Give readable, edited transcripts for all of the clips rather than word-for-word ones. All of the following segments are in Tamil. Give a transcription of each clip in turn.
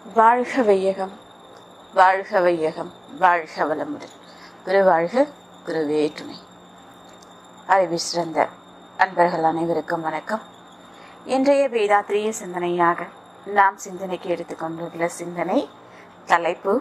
வாழ்க வையகம், வாழ்க வையகம், வாழ்க வளமுடன். குரு வாழ்க, குருவே துணை. அறிவு சிறந்த அன்பர்கள் அனைவருக்கும் வணக்கம். இன்றைய வேதாத்திரிய சிந்தனையாக நாம் சிந்தனைக்கு எடுத்துக்கொண்டுள்ள சிந்தனை தலைப்பு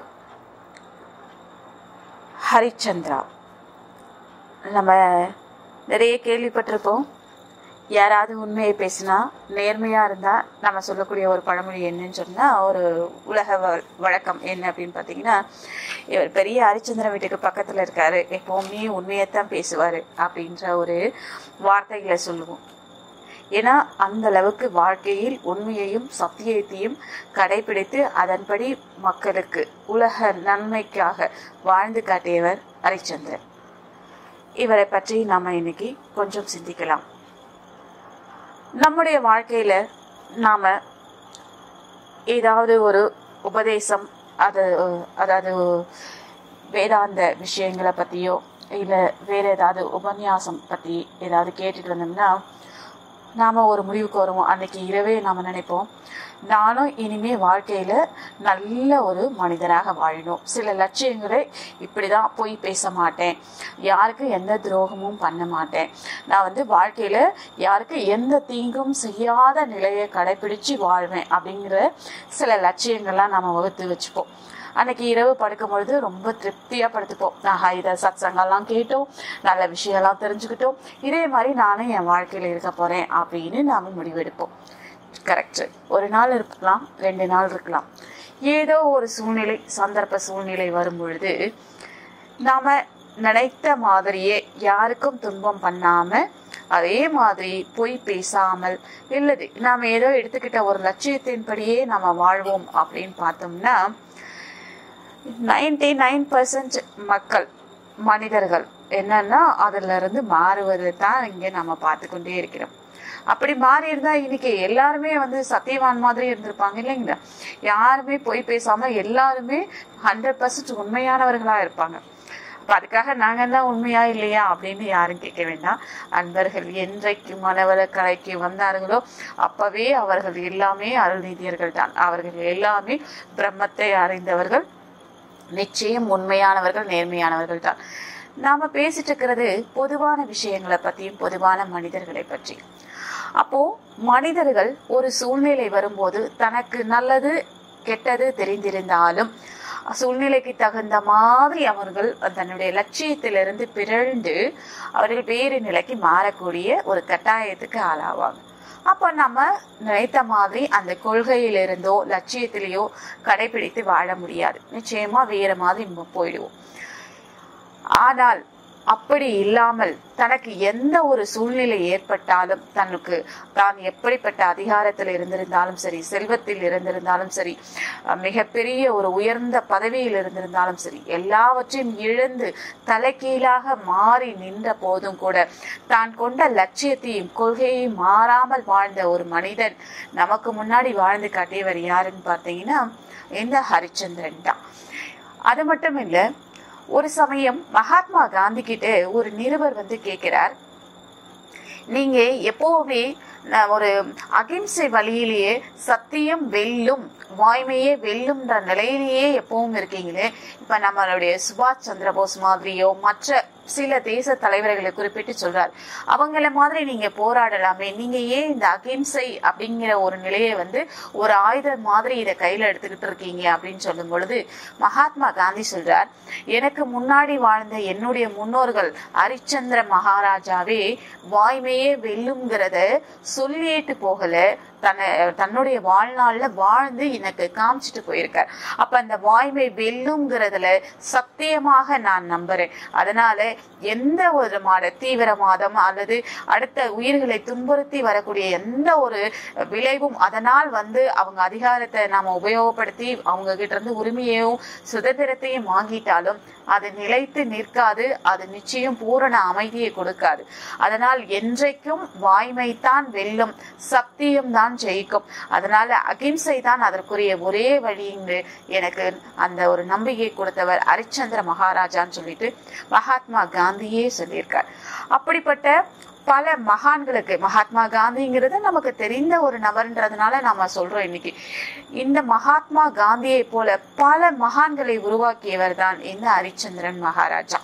ஹரிச்சந்திரா. நம்ம நிறைய கேள்விப்பட்டிருப்போம். யாராவது உண்மையை பேசினா, நேர்மையாக இருந்தால் நம்ம சொல்லக்கூடிய ஒரு பழமொழி என்னன்னு சொன்னால், ஒரு உலக வழக்கம் என்ன அப்படின்னு பார்த்தீங்கன்னா, இவர் பெரிய ஹரிச்சந்திரன் வீட்டுக்கு பக்கத்தில் இருக்காரு, எப்போவுமே உண்மையைத்தான் பேசுவார் அப்படின்ற ஒரு வார்த்தைகளை சொல்லுவோம். ஏன்னா அந்த அளவுக்கு வாழ்க்கையில் உண்மையையும் சத்தியத்தையும் கடைபிடித்து அதன்படி மக்களுக்கு உலக நன்மைக்காக வாழ்ந்து காட்டியவர் ஹரிச்சந்திரன். இவரை பற்றி நாம் இன்னைக்கு கொஞ்சம் சிந்திக்கலாம். நம்முடைய வாழ்க்கையில நாம ஏதாவது ஒரு உபதேசம், அதாவது வேதாந்த விஷயங்களை பத்தியோ இல்லை வேற ஏதாவது உபன்யாசம் பத்தி ஏதாவது கேட்டுட்டு வந்தோம்னா நாம ஒரு முடிவுக்கு வருவோம். அன்னைக்கு இரவே நாம நினைப்போம், நானும் இனிமே வாழ்க்கையில நல்ல ஒரு மனிதராக வாழணும், சில லட்சியங்களை இப்படிதான் போய் பேச மாட்டேன், யாருக்கு எந்த துரோகமும் பண்ண மாட்டேன், நான் வாழ்க்கையில யாருக்கு எந்த தீங்கும் செய்யாத நிலையை கடைபிடிச்சு வாழ்வேன் அப்படிங்கிற சில லட்சியங்கள்லாம் நாம வகுத்து வச்சுப்போம். அன்னைக்கு இரவு படுக்கும் பொழுது ரொம்ப திருப்தியா படுத்துப்போம். இதை சத்சங்கெல்லாம் கேட்டோம், நல்ல விஷயம்லாம் தெரிஞ்சுக்கிட்டோம், இதே மாதிரி நானும் என் வாழ்க்கையில இருக்க போறேன் அப்படின்னு நாம முடிவெடுப்போம். கரெக்ட். ஒரு நாள் இருக்கலாம், 2 நாள் இருக்கலாம். ஏதோ ஒரு சூழ்நிலை, சந்தர்ப்ப சூழ்நிலை வரும் பொழுது நாம நினைத்த மாதிரியே யாருக்கும் துன்பம் பண்ணாம, அதே மாதிரி பொய் பேசாமல் இல்லது நாம ஏதோ எடுத்துக்கிட்ட ஒரு லட்சியத்தின்படியே நாம வாழ்வோம் அப்படின்னு பார்த்தோம்னா 99% மக்கள் மனிதர்கள் என்னன்னா அதுல இருந்து மாறுவதை தான் இங்க நம்ம பார்த்து கொண்டே இருக்கிறோம். அப்படி மாறி இருந்தா இன்னைக்கு எல்லாருமே சத்தியவான் மாதிரி இருந்திருப்பாங்க இல்லைங்களா? யாருமே பொய் பேசாம எல்லாருமே 100% உண்மையானவர்களா இருப்பாங்க. அப்ப அதுக்காக நாங்க தான் உண்மையா இல்லையா அப்படின்னு யாரும் கேட்க வேண்டாம். அன்பர்கள் என்றைக்கு மனவள கலைக்கு வந்தார்களோ அப்பவே அவர்கள் எல்லாமே அருள்நீதியர்கள் தான். அவர்கள் எல்லாமே பிரம்மத்தை அறிந்தவர்கள், நிச்சயம் உண்மையானவர்கள், நேர்மையானவர்கள் தான். நாம பேசிட்டு இருக்கிறது பொதுவான விஷயங்களை பத்தியும் பொதுவான மனிதர்களை பற்றி. அப்போ மனிதர்கள் ஒரு சூழ்நிலை வரும்போது தனக்கு நல்லது கெட்டது தெரிந்திருந்தாலும் சூழ்நிலைக்கு தகுந்த மாதிரி அவர்கள் தன்னுடைய லட்சியத்திலிருந்து பிறழ்ந்து அவர்கள் வேறு நிலைக்கு மாறக்கூடிய ஒரு கட்டாயத்துக்கு ஆளாவாங்க. அப்ப நம்ம நினைத்த மாதிரி அந்த கொள்கையிலிருந்தோ லட்சியத்திலேயோ கடைபிடித்து வாழ முடியாது. நிச்சயமா வேற மாதிரி போயிடுவோம். ஆனால் அப்படி இல்லாமல் தனக்கு எந்த ஒரு சூழ்நிலை ஏற்பட்டாலும், தனக்கு தான் எப்படிப்பட்ட அதிகாரத்தில் இருந்திருந்தாலும் சரி, செல்வத்தில் இருந்திருந்தாலும் சரி, மிகப்பெரிய ஒரு உயர்ந்த பதவியில் இருந்திருந்தாலும் சரி, எல்லாவற்றையும் இழந்து தலைகீழாக மாறி நின்ற போதும் கூட தான் கொண்ட லட்சியத்தையும் கொள்கையையும் மாறாமல் வாழ்ந்த ஒரு மனிதன் நமக்கு முன்னாடி வாழ்ந்து காட்டியவர் யாருன்னு பார்த்தீங்கன்னா இந்த ஹரிச்சந்திரன் தான். அது மட்டும் இல்ல, ஒரு சமயம் மகாத்மா காந்தி கிட்ட ஒரு நிருபர் கேட்கிறார், நீங்க எப்பவுமே ஒரு அகிம்சை வழியிலேயே சத்தியம் வெல்லும், வாய்மையே வெல்லும்ன்ற நிலையிலேயே எப்பவும் இருக்கீங்களே, இப்ப நம்மளுடைய சுபாஷ் சந்திர போஸ் மாதிரியோ மற்ற சில தேச தலைவர்களை குறிப்பிட்டு சொல்றார், அவங்கள மாதிரி நீங்க போராடலாமே, நீங்க ஏன் இந்த அகிம்சை அப்படிங்கிற ஒரு நிலையை ஒரு ஆயுதம் மாதிரி இதை கையில எடுத்துக்கிட்டு இருக்கீங்க அப்படின்னு சொல்லும் பொழுது மகாத்மா காந்தி சொல்றார், எனக்கு முன்னாடி வாழ்ந்த என்னுடைய முன்னோர்கள் ஹரிச்சந்திர மகாராஜாவே வாய்மையே வெல்லும்ங்கிறத சொல்லிட்டு போகல, தன்னுடைய வாழ்நாள்ல வாழ்ந்து எனக்கு காமிச்சிட்டு போயிருக்கார். அப்ப அந்த வாய்மை வெல்லும்ங்கிறதுல சத்தியமாக நான் நம்புறேன். அதனால எந்த ஒரு தீவிரவாதம் அல்லது அடுத்த உயிர்களை துன்புறுத்தி வரக்கூடிய எந்த ஒரு விளைவும், அதனால் அவங்க அதிகாரத்தை நாம உபயோகப்படுத்தி அவங்க கிட்ட இருந்து உரிமையையும் சுதந்திரத்தையும் வாங்கிட்டாலும் அது நிலைத்து நிற்காது, அது நிச்சயம் பூரண அமைதியை கொடுக்காது. அதனால் என்றைக்கும் வாய்மைத்தான் வெல்லும், சத்தியம் தான் ஜெயிக்கும். அதனால அகிம்சை தான் அதற்குரிய ஒரே வழின்னு எனக்கு அந்த ஒரு நம்பிக்கை கொடுத்தவர் ஹரிச்சந்திர மகாராஜான்னு சொல்லிட்டு மகாத்மா காந்தியே சொல்லியிருக்கார். அப்படிப்பட்ட பல மகான்களுக்கு, மகாத்மா காந்திங்கிறது நமக்கு தெரிந்த ஒரு நபர்ன்றதுனால நாம சொல்றோம் இன்னைக்கு. இந்த மகாத்மா காந்தியை போல பல மகான்களை உருவாக்கியவர் தான் இந்த ஹரிச்சந்திரன் மகாராஜா.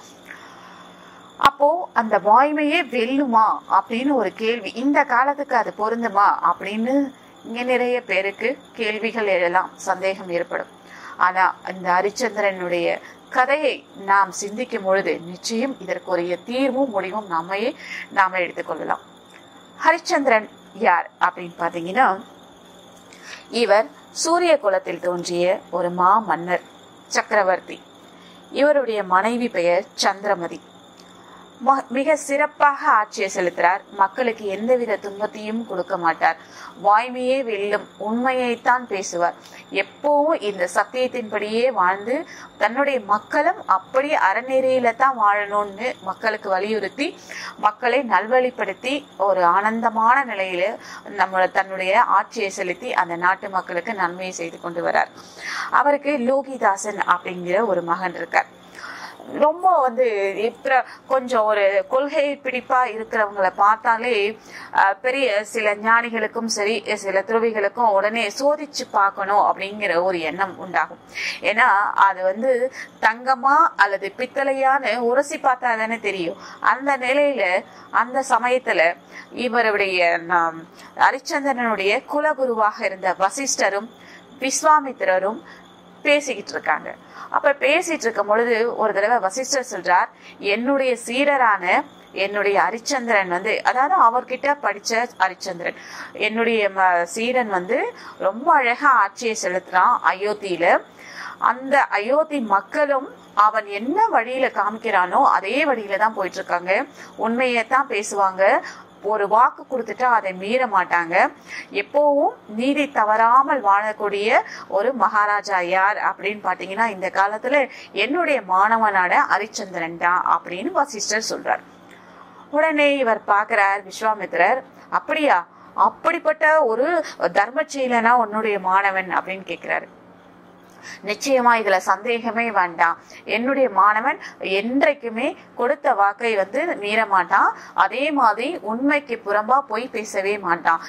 அப்போ அந்த வாய்மையே வெல்லுமா அப்படின்னு ஒரு கேள்வி, இந்த காலத்துக்கு அது பொருந்துமா அப்படின்னு இங்க நிறைய பேருக்கு கேள்விகள் எழலாம், சந்தேகம் ஏற்படும். ஆனா இந்த ஹரிச்சந்திரனுடைய கதையை நாம் சிந்திக்கும் பொழுது நிச்சயம் இதற்குரிய தீர்வும் முடிவும் நாம எடுத்துக்கொள்ளலாம். ஹரிச்சந்திரன் யார் அப்படின்னு பாத்தீங்கன்னா, இவர் சூரிய குலத்தில் தோன்றிய ஒரு மன்னர் சக்கரவர்த்தி. இவருடைய மனைவி பெயர் சந்திரமதி. மிக சிறப்பாக ஆட்சியை செலுத்துறார். மக்களுக்கு எந்தவித துன்பத்தையும் கொடுக்க மாட்டார். வாய்மையே வெல்லும், உண்மையைத்தான் பேசுவார். எப்பவும் இந்த சத்தியத்தின்படியே வாழ்ந்து தன்னுடைய மக்களும் அப்படி அறநெறியில தான் வாழணும்னு மக்களுக்கு வலியுறுத்தி மக்களை நல்வழிப்படுத்தி ஒரு ஆனந்தமான நிலையில தன்னுடைய ஆட்சியை செலுத்தி அந்த நாட்டு மக்களுக்கு நன்மையை செய்து கொண்டு வரார். அவருக்கு லோகிதாசன் அப்படிங்கிற ஒரு மகன் இருக்கார். ரொம்ப கொஞ்சம் ஒரு கொள்கை பிடிப்பா இருக்கிறவங்களை பார்த்தாலே பெரிய சில ஞானிகளுக்கும் சரி சில துறவிகளுக்கும் உடனே சோதிச்சு பார்க்கணும் அப்படிங்கிற ஒரு எண்ணம் உண்டாகும். ஏன்னா அது தங்கமா அல்லது பித்தளையான்னு உரசி பார்த்தா தானே தெரியும். அந்த நிலையில அந்த சமயத்துல இவருடைய ஹரிச்சந்திரனுடைய குலகுருவாக இருந்த வசிஷ்டரும் விஸ்வாமித்திரரும் பேசிக்கிட்டு இருக்காங்க. அப்ப பேசிட்டு இருக்கும் பொழுது ஒரு தடவை வசிஷ்டர் சொல்றார், என்னுடைய சீடரான என்னுடைய ஹரிச்சந்திரன் அதாவது அவர்கிட்ட படிச்ச ஹரிச்சந்திரன், என்னுடைய சீடன் ரொம்ப அழகா ஆட்சியை செலுத்துறான் அயோத்தியில. அந்த அயோத்தி மக்களும் அவன் என்ன வழியில காமிக்கிறானோ அதே வழியில தான் போயிட்டு இருக்காங்க. உண்மையத்தான் பேசுவாங்க. ஒரு வாக்கு கொடுத்துட்டா அதை மீற மாட்டாங்க. எப்பவும் நீதி தவறாமல் வாழக்கூடிய ஒரு மகாராஜா யார் அப்படின்னு பாத்தீங்கன்னா இந்த காலத்துல என்னுடைய மாணவனான ஹரிச்சந்திரன் தான் அப்படின்னு வசிஷ்டர் சொல்றார். உடனே இவர் பாக்குறார் விஸ்வாமித்திரர், அப்படியா, அப்படிப்பட்ட ஒரு தர்மச்சீலனா உன்னுடைய மாணவன் அப்படின்னு கேக்குறாரு. நிச்சயமா இதுல சந்தேகமே வேண்டாம். என்னுடைய மாணவன் என்றைக்குமே கொடுத்த வாக்கை மீற மாட்டான். அதே மாதிரி உண்மைக்கு புறம்பா போய் பேசவே மாட்டான்.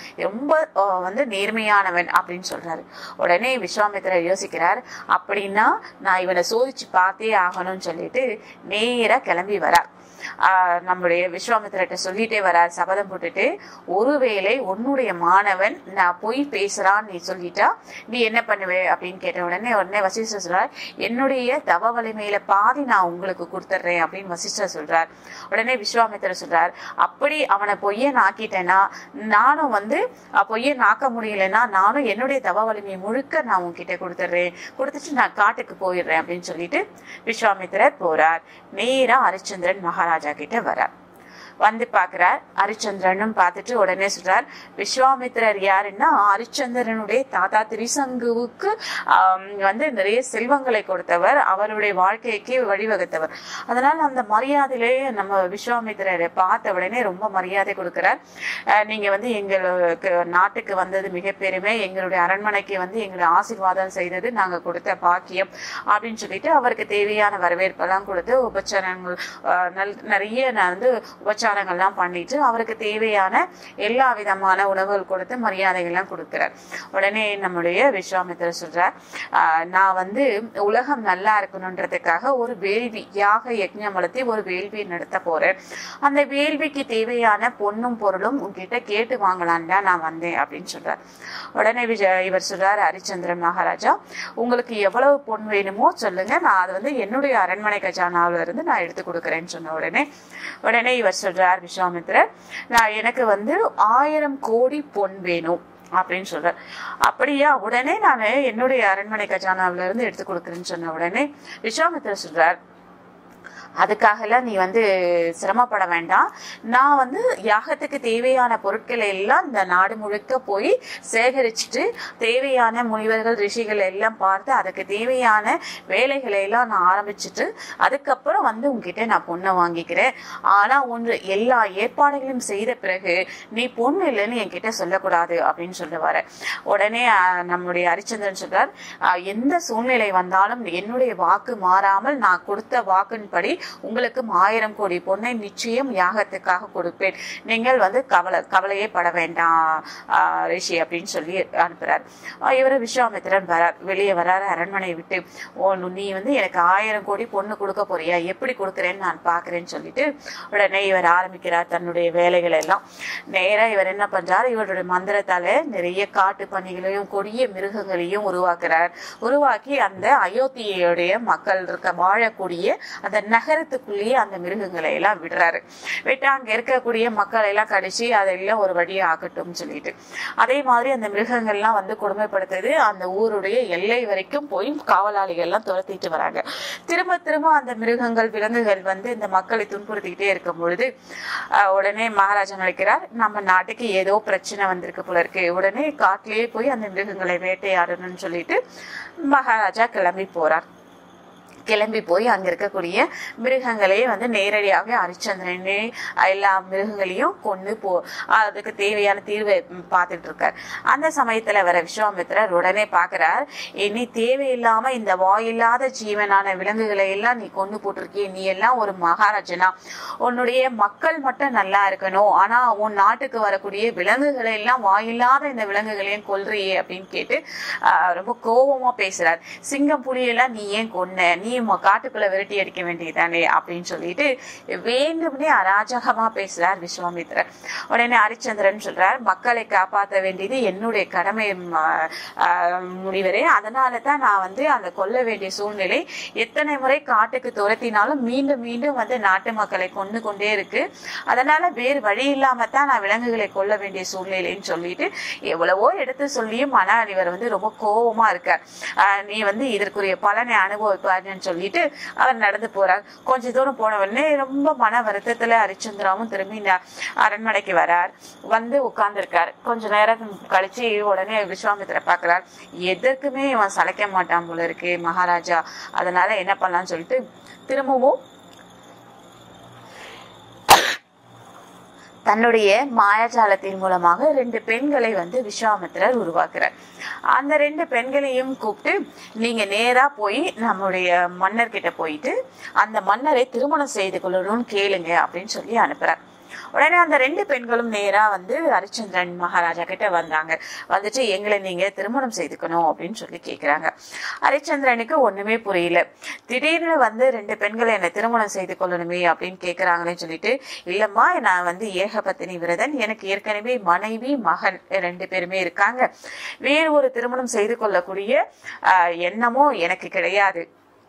ரொம்ப நேர்மையானவன் அப்படின்னு சொல்றாரு. உடனே விஸ்வாமித்திரர் யோசிக்கிறார், அப்படின்னா நான் இவனை சோதிச்சு பார்த்தே ஆகணும்னு சொல்லிட்டு நேரா கிளம்பி வரார். நம்முடைய விஸ்வாமித்திரர்கிட்ட சொல்லிட்டே வரார், சபதம் போட்டுட்டு, ஒருவேளை உன்னுடைய மாணவன் நான் போய் பேசுறான்னு நீ சொல்லிட்டா நீ என்ன பண்ணுவே அப்படின்னு கேட்ட உடனே வசிஷ்டர் சொல்றார், என்னுடைய தவ வலிமையில பாதி நான் உங்களுக்கு கொடுத்துட்றேன் அப்படின்னு வசிஷ்டர் சொல்றார். உடனே விஸ்வாமித்திரர் சொல்றார், அப்படி அவனை பொய்யன் ஆக்கிட்டேன்னா நானும் பொய்யன் ஆக்க முடியலன்னா நானும் என்னுடைய தவ வலிமையை முழுக்க நான் உன்கிட்ட கொடுத்துட்றேன், கொடுத்துட்டு நான் காட்டுக்கு போயிடுறேன் அப்படின்னு சொல்லிட்டு விஸ்வாமித்திரர் போறார். நேரா ஹரிச்சந்திரன் மகாராஜா கிட்ட வரார். பாக்குறார். ஹரிச்சந்திரனும் பார்த்துட்டு உடனே சொல்றார், விஸ்வாமித்திரர் யாருன்னா ஹரிச்சந்திரனுடைய தாத்தா திரிசங்குவுக்கு நிறைய செல்வங்களை கொடுத்தவர், அவருடைய வாழ்க்கைக்கு வழிவகுத்தவர். அதனால அந்த மரியாதையிலேயே நம்ம விஸ்வாமித்திரரை பார்த்த உடனே ரொம்ப மரியாதை கொடுக்கிறார். நீங்க எங்களுக்கு நாட்டுக்கு வந்தது மிக பெருமை, எங்களுடைய அரண்மனைக்கு எங்களை ஆசீர்வாதம் செய்தது நாங்க கொடுத்த பாக்கியம் அப்படின்னு சொல்லிட்டு அவருக்கு தேவையான வரவேற்பெல்லாம் கொடுத்து உபச்சாரங்கள் நிறைய உபச்சாரங்கள்லாம் பண்ணிட்டு அவருக்கு தேவையான எல்லா விதமான உணவுகள் கொடுத்து மரியாதைகள்லாம் கொடுக்கிறார். உடனே நம்முடைய விஸ்வாமித்திரர் சொல்றார், நான் உலகம் நல்லா இருக்கணும்ன்றதுக்காக ஒரு வேள்வி யாக யஜ்ஞம் வளர்த்தி ஒரு வேள்வி நடத்த போறேன். அந்த வேள்விக்கு தேவையான பொண்ணும் பொருளும் உங்ககிட்ட கேட்டு வாங்கலான் தான் நான் வந்தேன் அப்படின்னு சொல்றார். உடனே இவர் சொல்றாரு, ஹரிச்சந்திரன் மகாராஜா, உங்களுக்கு எவ்வளவு பொன் வேணுமோ சொல்லுங்க, நான் அது என்னுடைய அரண்மனை கஜானாவில இருந்து நான் எடுத்து கொடுக்குறேன்னு சொன்ன உடனே இவர் சொல்றார் விஸ்வாமித்திரர், நான் எனக்கு 1000 கோடி பொன் வேணும் அப்படின்னு சொல்ற. அப்படியா, உடனே நான் என்னுடைய அரண்மனை கஜானாவில இருந்து எடுத்து கொடுக்குறேன்னு சொன்ன உடனே விஸ்வாமித்திரர் சொல்றார், அதுக்காக எல்லாம் நீ சிரமப்பட வேண்டாம். நான் யாகத்துக்கு தேவையான பொருட்களை எல்லாம் இந்த நாடு முழுக்க போய் சேகரிச்சுட்டு தேவையான முனிவர்கள் ரிஷிகள் எல்லாம் பார்த்து அதுக்கு தேவையான வேலைகளை எல்லாம் நான் ஆரம்பிச்சுட்டு அதுக்கப்புறம் உங்ககிட்ட நான் பொண்ணை வாங்கிக்கிறேன். ஆனா ஒன்று, எல்லா ஏற்பாடுகளையும் செய்த பிறகு நீ பொண்ணு இல்லைன்னு என்கிட்ட சொல்லக்கூடாது அப்படின்னு சொல்லுவாரு. உடனே நம்முடைய ஹரிச்சந்திரன் சொல்றார், எந்த சூழ்நிலை வந்தாலும் என்னுடைய வாக்கு மாறாமல் நான் கொடுத்த வாக்கின்படி உங்களுக்கு 1000 கோடி பொன்னை நிச்சயம் யாகத்துக்காக கொடுப்பேன், நீங்கள் வந்து கவலையே பட வேண்டாம் ரிஷி அப்படின்னு சொல்லி அனுப்புறார். இவரு விஸ்வாமித்திரன் வரார், வெளியே வராரு அரண்மனையை விட்டு. நீ வந்து எனக்கு 1000 கோடி பொண்ணு கொடுக்க போறியா, எப்படி கொடுக்குறேன்னு நான் பாக்குறேன்னு சொல்லிட்டு உடனே இவர் ஆரம்பிக்கிறார் தன்னுடைய வேலைகள் எல்லாம். நேரா இவர் என்ன பண்றாரு, இவருடைய மந்திரத்தால நிறைய காட்டு பணிகளையும் கொடிய மிருகங்களையும் உருவாக்கி அந்த அயோத்தியுடைய மக்கள் வாழக்கூடிய அந்த நகரத்துக்குள்ளேயே அந்த மிருகங்களை எல்லாம் விடுறாரு. விட்டு அங்க இருக்கக்கூடிய மக்களை எல்லாம் கடிச்சு அதெல்லாம் ஒரு வழியை ஆகட்டும் சொல்லிட்டு, அதே மாதிரி அந்த மிருகங்கள்லாம் வந்து கொடுமைப்படுத்துது. அந்த ஊருடைய எல்லை வரைக்கும் போய் காவலாளிகள் எல்லாம் துரத்திட்டு வராங்க. திரும்ப திரும்ப அந்த மிருகங்கள் விலங்குகள் வந்து இந்த மக்களை துன்புறுத்திக்கிட்டே இருக்கும் பொழுது உடனே மகாராஜா நினைக்கிறார், நம்ம நாட்டுக்கு ஏதோ பிரச்சனை வந்திருக்கு போல இருக்கு, உடனே காட்டிலேயே போய் அந்த மிருகங்களை வேட்டையாடணும்னு சொல்லிட்டு மகாராஜா கிளம்பி போறார். கிளம்பி போய் அங்க இருக்கக்கூடிய மிருகங்களையே வந்து நேரடியாக ஹரிச்சந்திரனே எல்லா மிருகங்களையும் கொண்டு அதுக்கு தேவையான தீர்வை பார்த்துட்டு இருக்கார். அந்த சமயத்துல வர விஸ்வாமித்திரர் உடனே பாக்குறார், இனி தேவையில்லாம இந்த வாயில்லாத ஜீவனான விலங்குகளை எல்லாம் நீ கொண்டு போட்டிருக்கிய, நீ எல்லாம் ஒரு மகாராஜனா, உன்னுடைய மக்கள் மட்டும் நல்லா இருக்கணும், ஆனா உன் நாட்டுக்கு வரக்கூடிய விலங்குகளை எல்லாம் வாயில்லாத இந்த விலங்குகளையும் கொல்றியே அப்படின்னு கேட்டு ரொம்ப கோபமா பேசுறார். சிங்கம் புலியெல்லாம் நீ ஏன் கொன்ன, நீ காட்டுக்குள்ள விரட்டி அடிக்க வேண்டியதானே அப்படின்னு சொல்லிட்டு வேண்டும்னே அராஜகமா பேசுறார் விஸ்வாமித்திரர். உடனே ஹரிச்சந்திரன் சொல்றார், மக்களை காப்பாற்ற வேண்டியது என்னுடைய கடமை முனிவரே, அதனாலதான் நான் வந்து அந்த கொல்ல வேண்டிய சூழ்நிலை, எத்தனை முறை காட்டுக்கு துரத்தினாலும் மீண்டும் மீண்டும் வந்து நாட்டு மக்களை கொண்டு கொண்டே இருக்கு, அதனால வேறு வழி இல்லாம தான் நான் விலங்குகளை கொல்ல வேண்டிய சூழ்நிலைன்னு சொல்லிட்டு எவ்வளவோ எடுத்து சொல்லியும் ஆனால் இவர் வந்து ரொம்ப கோபமா இருக்கார். நீ வந்து இதற்குரிய பலனை அனுபவிப்பாருன்னு சொல்லிட்டு அவர் நடந்து போறார். கொஞ்ச தூரம் போன உடனே ரொம்ப மன வருத்தத்துல ஹரிச்சந்திராவும் திரும்பி அரண்மனைக்கு வரார். வந்து உட்கார்ந்து இருக்கார். கொஞ்ச நேரம் கழிச்சு உடனே விஸ்வாமித்திர பாக்குறார், எதற்குமே இவன் சளைக்க மாட்டான் போல இருக்கு மகாராஜா, அதனால என்ன பண்ணலாம்னு சொல்லிட்டு திரும்பவும் தன்னுடைய மாயாஜாலத்தின் மூலமாக 2 பெண்களை வந்து விஸ்வாமித்திரர் உருவாக்குறார். அந்த 2 பெண்களையும் கூப்பிட்டு, நீங்க நேரா போய் நம்முடைய மன்னர்கிட்ட போயிட்டு அந்த மன்னரை திருமணம் செய்து கொள்ளணும்னு கேளுங்க அப்படின்னு சொல்லி அனுப்புறார். உடனே அந்த 2 பெண்களும் நேரா வந்து ஹரிச்சந்திரன் மகாராஜா கிட்ட வந்தாங்க. வந்துட்டு எங்களை நீங்க திருமணம் செய்துக்கணும் அப்படின்னு சொல்லி கேக்குறாங்க. ஹரிச்சந்திரனுக்கு ஒண்ணுமே புரியல. திடீர்னு வந்து 2 பெண்களை என்ன திருமணம் செய்து கொள்ளணுமே அப்படின்னு கேக்குறாங்களேன்னு சொல்லிட்டு, இல்லம்மா நான் வந்து ஏகபத்தினி விரதன், எனக்கு ஏற்கனவே மனைவி மகன் 2 பேருமே இருக்காங்க, வேறு ஒரு திருமணம் செய்து கொள்ளக்கூடிய எண்ணமும் எனக்கு கிடையாது,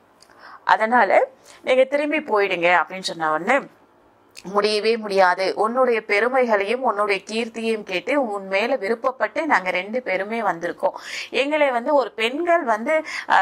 அதனால நீங்க திரும்பி போயிடுங்க அப்படின்னு சொன்ன உடனே, முடியவே முடியாது, உன்னுடைய பெருமைகளையும் உன்னுடைய கீர்த்தியையும் கேட்டு உன் மேல விருப்பப்பட்டு நாங்க 2 பேருமே வந்திருக்கோம், எங்களை வந்து ஒரு பெண்கள் வந்து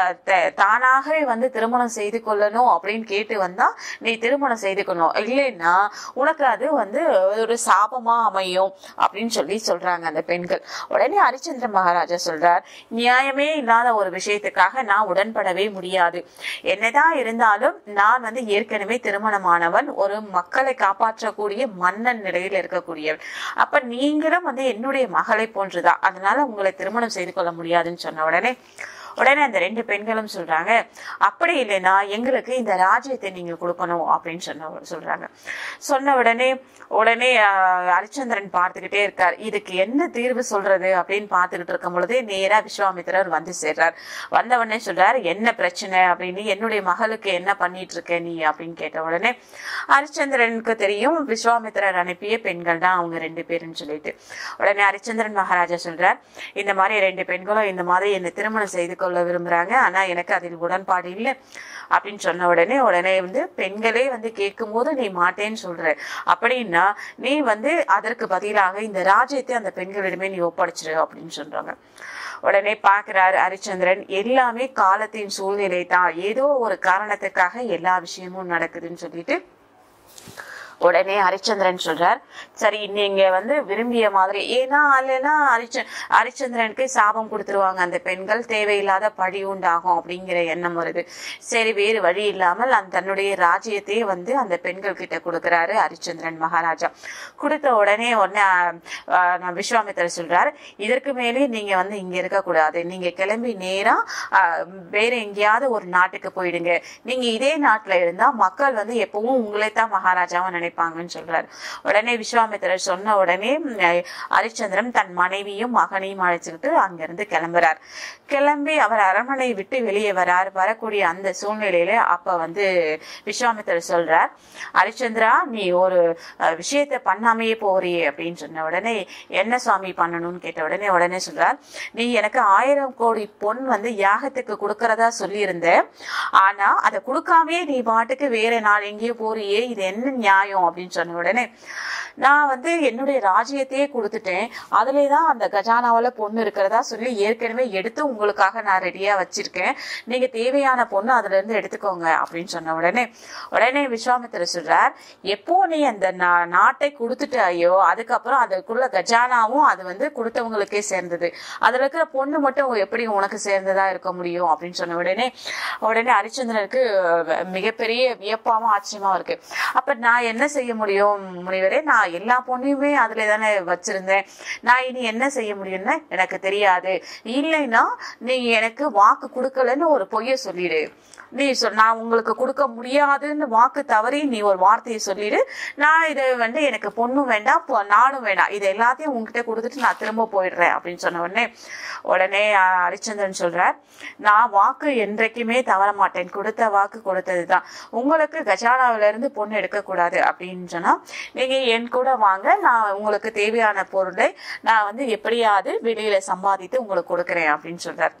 தானாகவே வந்து திருமணம் செய்து கொள்ளணும் அப்படின்னு கேட்டு வந்தா நீ திருமணம் செய்துக்கணும், இல்லைன்னா உனக்கு அது வந்து ஒரு சாபமா அமையும் அப்படின்னு சொல்றாங்க அந்த பெண்கள். உடனே ஹரிச்சந்திர மகாராஜா சொல்றார், நியாயமே இல்லாத ஒரு விஷயத்துக்காக நான் உடன்படவே முடியாது, என்னதான் இருந்தாலும் நான் வந்து ஏற்கனவே திருமணமானவன், ஒரு மக்களை காப்பாற்றக்கூடிய மன்னன் நிலையில் இருக்கக்கூடியவர், அப்ப நீங்களும் வந்து என்னுடைய மகளை போன்றுதான், அதனால உங்களை திருமணம் செய்து கொள்ள முடியாதுன்னு சொன்ன உடனே அந்த 2 பெண்களும் சொல்றாங்க, அப்படி இல்லைன்னா எங்களுக்கு இந்த ராஜ்யத்தை நீங்க கொடுக்கணும் அப்படின்னு சொல்றாங்க. சொன்ன உடனே ஹரிச்சந்திரன் பார்த்துக்கிட்டே இருக்கார், இதுக்கு என்ன தீர்வு சொல்றது அப்படின்னு பார்த்துக்கிட்டு இருக்கும் பொழுதே நேரா விஸ்வாமித்திரர் வந்து சேர்றார். வந்த உடனே சொல்றாரு, என்ன பிரச்சனை அப்படின்னு, என்னுடைய மகளுக்கு என்ன பண்ணிட்டு இருக்க நீ அப்படின்னு கேட்ட உடனே ஹரிச்சந்திரனுக்கு தெரியும் விஸ்வாமித்திரர் அனுப்பிய பெண்கள் தான் அவங்க 2 பேருன்னு சொல்லிட்டு. உடனே ஹரிச்சந்திரன் மகாராஜா சொல்றார், இந்த மாதிரி 2 பெண்களும் இந்த மாதிரி என்ன திருமணம் செய்து கொள்ள விரும்புறாங்க, ஆனா எனக்கு அதில் உடன்பாடு இல்லை அப்படின்னு சொன்ன உடனே வந்து பெண்களே வந்து கேட்கும் போது நீ மாட்டேன்னு சொல்ற, அப்படின்னா நீ வந்து அதற்கு பதிலாக இந்த ராஜ்யத்தை அந்த பெண்களிடமே நீ ஒப்படைச்சிரு அப்படின்னு சொல்றாங்க. உடனே பாக்குறாரு ஹரிச்சந்திரன், எல்லாமே காலத்தின் சூழ்நிலை தான், ஏதோ ஒரு காரணத்துக்காக எல்லா விஷயமும் நடக்குதுன்னு சொல்லிட்டு உடனே ஹரிச்சந்திரன் சொல்றார், சரி நீங்க வந்து விரும்பிய மாதிரி, ஏன்னா இல்லைன்னா ஹரிச்சந்திரனுக்கு சாபம் கொடுத்துருவாங்க, அந்த பெண்கள் தேவையில்லாத பழி உண்டாகும் அப்படிங்கிற எண்ணம் வருது. சரி வேறு வழி இல்லாமல் தன்னுடைய ராஜ்யத்தையே வந்து அந்த பெண்கள் கிட்ட கொடுக்கிறாரு ஹரிச்சந்திரன் மகாராஜா. கொடுத்த உடனே விஸ்வாமித்திரர் சொல்றாரு, இதற்கு மேலே நீங்க வந்து இங்க இருக்க கூடாது, நீங்க கிளம்பி நேரா வேற எங்கேயாவது ஒரு நாட்டுக்கு போயிடுங்க, நீங்க இதே நாட்டுல இருந்தா மக்கள் வந்து எப்பவும் உங்களைத்தான் மகாராஜாவை நினைப்பாங்கன்னு சொல்றாரு. உடனே விஸ்வாமித்திரர் சொன்ன உடனே ஹரிச்சந்திரன் தன் மனைவியும் மகனையும் அழைச்சுக்கிட்டு அங்கிருந்து கிளம்புறார். கிளம்பி அவர் அரண்மனை விட்டு வெளியே வரார். வரக்கூடிய அந்த சூழ்நிலையில அப்ப வந்து விஸ்வாமித்திரர் சொல்றார், ஹரிச்சந்திரா நீ ஒரு விஷயத்த பண்ணாமையே போறியே அப்படின்னு சொன்ன உடனே, என்ன சுவாமி பண்ணணும்னு கேட்ட உடனே சொல்றார், நீ எனக்கு 1000 கோடி பொன் வந்து யாகத்துக்கு கொடுக்கறதா சொல்லி இருந்த, ஆனா அதை கொடுக்காமே நீ பாட்டுக்கு வேற நாள் எங்கேயோ போறியே, இது என்ன நியாயம் அப்படின்னு சொன்ன உடனே, நான் வந்து என்னுடைய ராஜ்யத்தையே கொடுத்துட்டேன், அதுலேதான் அந்த கஜானாவில பொண்ணு இருக்கிறதா சொல்லி ஏற்கனவே எடுத்து உங்களுக்காக நான் ரெடியா வச்சிருக்கேன், நீங்க தேவையான பொண்ணு அதுல இருந்து எடுத்துக்கோங்க அப்படின்னு சொன்ன உடனே விஸ்வாமித்திரர் சொல்றார், எப்போ நீ அந்த நாட்டை கொடுத்துட்டாயோ அதுக்கப்புறம் அதுக்குள்ள கஜானாவும் அது வந்து கொடுத்தவங்களுக்கே சேர்ந்தது, அதுல இருக்கிற பொண்ணு மட்டும் எப்படி உனக்கு சேர்ந்ததா இருக்க முடியும் அப்படின்னு சொன்ன உடனே ஹரிச்சந்திரனுக்கு மிகப்பெரிய வியப்பாவும் ஆச்சரியமா இருக்கு. அப்ப நான் என்ன செய்ய முடியும் முனிவரே, நான் எல்லா பொண்ணையுமே அதுல தானே வச்சிருந்தேன், நான் இனி என்ன செய்ய முடியும்னு எனக்கு தெரியாது, இல்லைன்னா நீ எனக்கு வாக்கு கொடுக்கலன்னு ஒரு பொய்ய சொல்லிடு, நீ நான் உங்களுக்கு கொடுக்க முடியாதுன்னு வாக்கு தவறி நீ ஒரு வார்த்தையை சொல்லிடு, நான் இதை வந்து எனக்கு பொண்ணும் வேண்டாம் நானும் வேண்டாம், இது எல்லாத்தையும் உங்ககிட்ட கொடுத்துட்டு நான் திரும்ப போயிடுறேன் அப்படின்னு சொன்ன உடனே ஹரிச்சந்திரன் சொல்றார், நான் வாக்கு என்றைக்குமே தவற மாட்டேன், கொடுத்த வாக்கு கொடுத்ததுதான், உங்களுக்கு கஜானாவில இருந்து பொண்ணு எடுக்க கூடாது அப்படின்னு சொன்னா நீங்க என் கூட வாங்க, நான் உங்களுக்கு தேவையான பொருளை நான் வந்து எப்படியாவது வெளியில சம்பாதித்து உங்களுக்கு கொடுக்குறேன் அப்படின்னு சொல்றார்.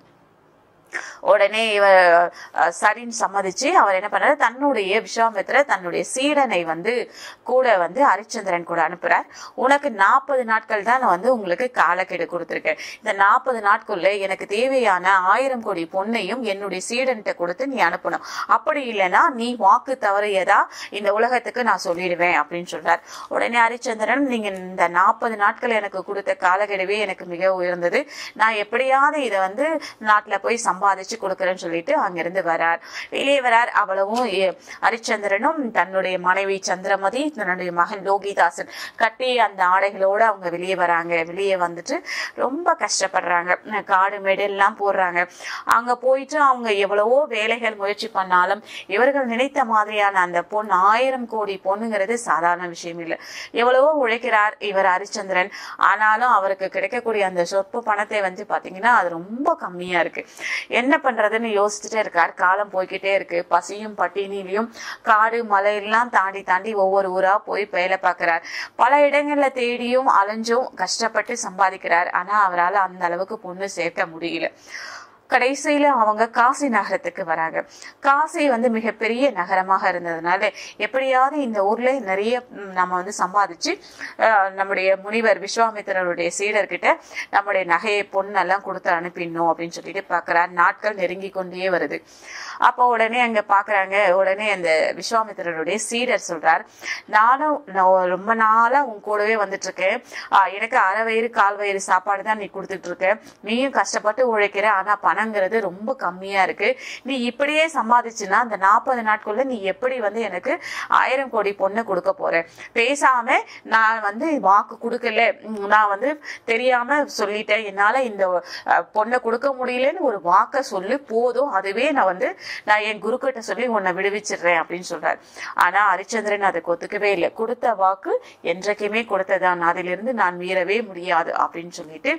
உடனே இவர் சரின்னு சம்மதிச்சு அவர் என்ன பண்றாரு, விஸ்வாமித்திரர் தன்னுடைய சீடனை வந்து கூட வந்து ஹரிச்சந்திரன் கூட அனுப்புறார். உனக்கு 40 நாட்கள் தான் நான் வந்து உங்களுக்கு காலக்கெடு கொடுத்திருக்கேன், இந்த 40 நாட்குள்ள எனக்கு தேவையான 1000 கோடி பொண்ணையும் என்னுடைய சீடன்கிட்ட கொடுத்து நீ அனுப்பணும், அப்படி இல்லைன்னா நீ வாக்கு தவறியதா இந்த உலகத்துக்கு நான் சொல்லிடுவேன் அப்படின்னு சொல்றார். உடனே ஹரிச்சந்திரன், நீங்க இந்த 40 நாட்கள் எனக்கு கொடுத்த காலக்கெடுவே எனக்கு மிக உயர்ந்தது, நான் எப்படியாவது இதை வந்து நாட்டுல போய் சம்பாதிச்சு கொடுக்கறேன்னு சொல்லிட்டு அங்கிருந்து வரார். வெளியே வரார். அவ்வளவும் ஹரிச்சந்திரனும் தன்னுடைய மனைவி சந்திரமதி தன்னுடைய மகன் லோகிதாசன் கட்டி அந்த ஆடைகளோட அவங்க வெளியே வராங்க. வெளியே வந்துட்டு ரொம்ப கஷ்டப்படுறாங்க, காடு மேடு எல்லாம் போடுறாங்க. அங்க போயிட்டு அவங்க எவ்வளவோ வேலைகள் முயற்சி பண்ணாலும் இவர்கள் நினைத்த மாதிரியான அந்த பொன் 1000 கோடி பொண்ணுங்கிறது சாதாரண விஷயம் இல்லை. எவ்வளவோ உழைக்கிறார் இவர் ஹரிச்சந்திரன், ஆனாலும் அவருக்கு கிடைக்கக்கூடிய அந்த சொற்ப பணத்தை வந்து பாத்தீங்கன்னா அது ரொம்ப கம்மியா இருக்கு. என்ன பண்றதுன்னு யோசிச்சுட்டே இருக்கார். காலம் போய்கிட்டே இருக்கு. பசியும் பட்டினிலையும் காடு மலை எல்லாம் தாண்டி ஒவ்வொரு ஊரா போய் வேலை பார்க்கிறார். பல இடங்கள்ல தேடியும் அலைஞ்சும் கஷ்டப்பட்டு சம்பாதிக்கிறார். ஆனா அவரால் அந்த அளவுக்கு பொண்ணு சேர்க்க முடியல. கடைசியில அவங்க காசி நகரத்துக்கு வராங்க. காசி வந்து மிகப்பெரிய நகரமாக இருந்ததுனால எப்படியாவது இந்த ஊர்ல நிறைய நம்ம வந்து சம்பாதிச்சு நம்முடைய முனிவர் விஸ்வாமித்திரருடைய சீடர்கிட்ட நம்முடைய நகையை பொண்ணெல்லாம் கொடுத்து அனுப்பிடணும் அப்படின்னு சொல்லிட்டு பாக்குறார். நாட்கள் நெருங்கி கொண்டே வருது. அப்போ உடனே அங்க பாக்குறாங்க. உடனே அந்த விஸ்வாமித்திரருடைய சீடர் சொல்றார், நானும் ரொம்ப நாளா உன் கூடவே வந்துட்டு இருக்கேன், எனக்கு அரை வயிறு கால் வயிறு சாப்பாடு தான் நீ கொடுத்துட்டு இருக்க, நீயும் கஷ்டப்பட்டு உழைக்கிற, ஆனா பணங்கிறது ரொம்ப கம்மியா இருக்கு, நீ இப்படியே சம்பாதிச்சுன்னா அந்த 40 நாட்குள்ள நீ எப்படி வந்து எனக்கு 1000 கோடி பொண்ணு கொடுக்க போறேன், பேசாம நான் வந்து வாக்கு கொடுக்கல, நான் வந்து தெரியாம சொல்லிட்டேன், என்னால இந்த பொண்ணை கொடுக்க முடியலன்னு ஒரு வாக்க சொல்லி போதும், அதுவே நான் என் குரு கிட்ட சொல்லி உன்னை விடுவிச்சிடுறேன் அப்படின்னு சொல்றாரு. ஆனா ஹரிச்சந்திரன் அதுக்கு ஒத்துக்கவே இல்லை. கொடுத்த வாக்கு என்றைக்குமே கொடுத்ததான், அதிலிருந்து நான் மீறவே முடியாது அப்படின்னு சொல்லிட்டு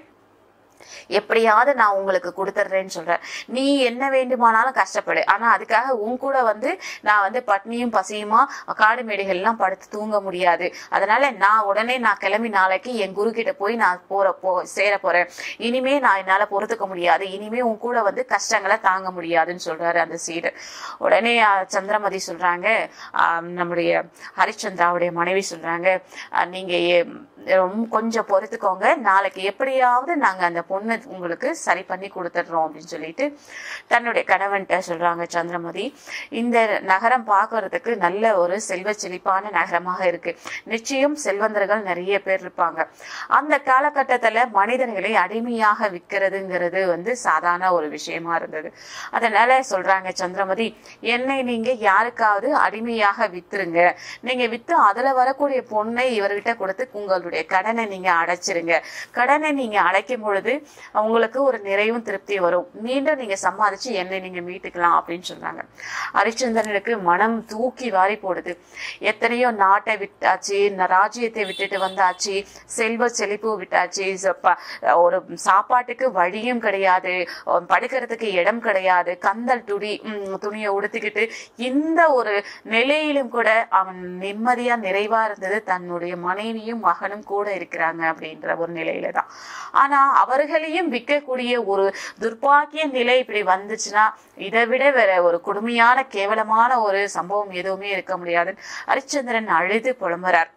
எப்படியாவது நான் உங்களுக்கு கொடுத்துட்றேன்னு சொல்றேன். நீ என்ன வேண்டுமானாலும் கஷ்டப்படு, ஆனா அதுக்காக உன் கூட நான் பட்னியும் பசியுமா காடு மேடுகள் எல்லாம் படுத்து தூங்க முடியாது. அதனால நான் உடனே கிளம்பி நாளைக்கு என் குரு கிட்ட போய் நான் சேர போறேன். இனிமே நான் என்னால பொறுத்துக்க முடியாது, இனிமே உன் கூட கஷ்டங்களை தாங்க முடியாதுன்னு சொல்றாரு அந்த சீடர். உடனே சந்திரமதி சொல்றாங்க, நம்முடைய ஹரிச்சந்திராவுடைய மனைவி சொல்றாங்க, நீங்க கொஞ்சம் பொறுத்துக்கோங்க, நாளைக்கு எப்படியாவது நாங்க அந்த பொண்ணு உங்களுக்கு சரி பண்ணி கொடுத்துடுறோம் அப்படின்னு சொல்லிட்டு தன்னுடைய கணவன்கிட்ட சொல்றாங்க சந்திரமதி. இந்த நகரம் பார்க்கறதுக்கு நல்ல ஒரு செல்வ செழிப்பான நகரமாக இருக்கு, நிச்சயம் செல்வந்தர்கள் நிறைய பேர் இருப்பாங்க. அந்த காலகட்டத்துல மனிதர்களை அடிமையாக விற்கிறதுங்கிறது வந்து சாதாரண ஒரு விஷயமா இருந்தது. அதனால சொல்றாங்க சந்திரமதி, என்னை நீங்க யாருக்காவது அடிமையாக வித்துருங்க, நீங்க வித்து அதுல வரக்கூடிய பொண்ணை இவர்கிட்ட கொடுத்து உங்களுடைய கடனை நீங்க அடைச்சிருங்க. கடனை நீங்க அடைக்கும் பொழுது உங்களுக்கு ஒரு நிறைவும் திருப்தி வரும், மீண்டும் நீங்க சம்பாதிச்சு என்னை நீங்க மீட்டுக்கலாம் அப்படின்னு சொல்றாங்க. ஹரிச்சந்திரனுக்கு மனம் தூக்கி வாரி போடுது. எத்தனையோ நாட்டை விட்டாச்சு, ராஜ்யத்தை விட்டுட்டு வந்தாச்சு, செல்வ செழிப்பு விட்டாச்சு, ஒரு சாப்பாட்டுக்கு வழியும் கிடையாது, படுக்கிறதுக்கு இடம் கிடையாது, கந்தல் துணியை உடுத்திக்கிட்டு இந்த ஒரு நிலையிலும் கூட அவன் நிம்மதியா நிறைவா இருந்தது. தன்னுடைய மனைவியும் மகனும் கூட இருக்கிறாங்க அப்படின்ற ஒரு நிலையில தான். ஆனா அவர்களையும் விற்கக்கூடிய ஒரு துர்பாக்கிய நிலை இப்படி வந்துச்சுன்னா இதை விட வேற ஒரு கொடுமையான கேவலமான ஒரு சம்பவம் எதுவுமே இருக்க முடியாது. ஹரிச்சந்திரன் அழுது புலம்புறார்.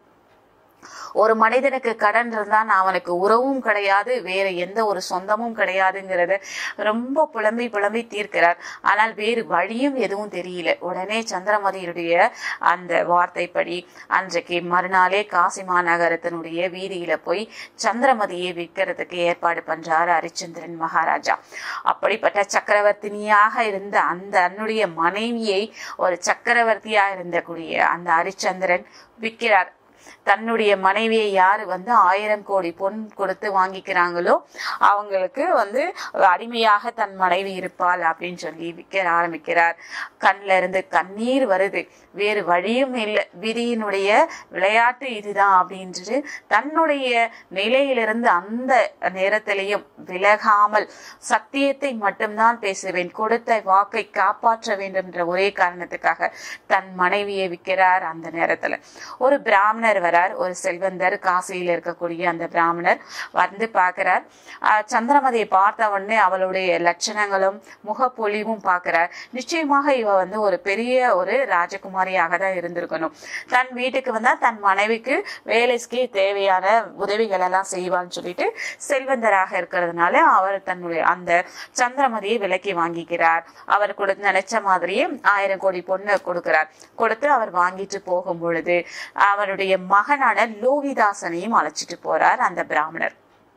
ஒரு மனிதனுக்கு கடன் இருந்தான், அவனுக்கு உறவும் கிடையாது, வேற எந்த ஒரு சொந்தமும் கிடையாதுங்கிறத ரொம்ப புலம்பி தீர்க்கிறார். ஆனால் வேறு வழியும் எதுவும் தெரியல. உடனே சந்திரமதியுடைய அந்த வார்த்தைப்படி அன்றைக்கு மறுநாளே காசி மாநகரத்தினுடைய வீதியில போய் சந்திரமதியை விற்கிறதுக்கு ஏற்பாடு பண்றாரு ஹரிச்சந்திரன் மகாராஜா. அப்படிப்பட்ட சக்கரவர்த்தினியாக இருந்த அந்த தன்னுடைய மனைவியை ஒரு சக்கரவர்த்தியா இருந்தக்கூடிய அந்த ஹரிச்சந்திரன் விற்கிறார். தன்னுடைய மனைவியை யாரு வந்து 1000 கோடி பொன் கொடுத்து வாங்கிக்கிறாங்களோ அவங்களுக்கு வந்து அடிமையாக தன் மனைவி இருப்பாள் அப்படின்னு சொல்லி விற்க ஆரம்பிக்கிறார். கண்ல இருந்து கண்ணீர் வருது. வேறு வழியும் இல்லை, விதியினுடைய விளையாட்டு இதுதான் அப்படின்ட்டு தன்னுடைய நிலையிலிருந்து அந்த நேரத்திலையும் விலகாமல் சத்தியத்தை மட்டும்தான் பேசுவேன், கொடுத்த வாக்கை காப்பாற்ற வேண்டும் என்ற ஒரே காரணத்துக்காக தன் மனைவியை விற்கிறார். அந்த நேரத்துல ஒரு பிராமணர் வரார், ஒரு செல்வந்தர், காசியில் இருக்கக்கூடிய அந்த பிராமணர் வந்து பார்க்கிறார். சந்திரமதியை பார்த்த உடனே அவளுடைய லட்சணங்களும் முகப்பொலிவும் பார்க்கிறார். நிச்சயமாக இவ வந்து ஒரு பெரிய ஒரு ராஜகுமாரியாக தான் இருந்திருக்கணும். தன் வீட்டுக்கு வந்தா தன் மனைவிக்கு வேலைக்கு தேவையான உதவிகள் எல்லாம் செய்வான்னு சொல்லிட்டு செல்வந்தராக இருக்கிறதுனால அவர் தன்னுடைய அந்த சந்திரமதியை விலைக்கு வாங்கிக்கிறார். அவர் கொடுத்து நினைச்ச மாதிரியே 1000 கோடி பொண்ணு கொடுத்து அவர் வாங்கிட்டு போகும் பொழுது அவருடைய மகனான லோகிதாசனையும் அழைச்சிட்டு போறார் அந்த பிராமணர்.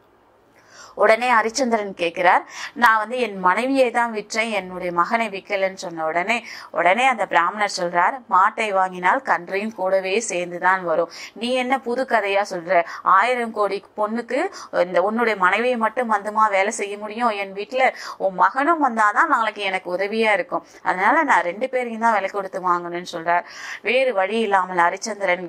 உடனே ஹரிச்சந்திரன் கேட்கிறார், நான் வந்து என் மனைவியை தான் விற்றேன், என்னுடைய மகனை விற்கலன்னு சொன்ன உடனே அந்த பிராமணர் சொல்றார், மாட்டை வாங்கினால் கன்றையும் கூடவே சேர்ந்துதான் வரும். நீ என்ன புது கதையா சொல்ற? 1000 கோடி பொண்ணுக்கு இந்த உன்னுடைய மனைவியை மட்டும் வந்துமா வேலை செய்ய முடியும்? என் வீட்டுல உன் மகனும் வந்தாதான் நாளைக்கு எனக்கு உதவியா இருக்கும். அதனால நான் 2 பேரையும் தான் விலை கொடுத்து வாங்கணும்னு சொல்றார். வேறு வழி இல்லாமல் ஹரிச்சந்திரன்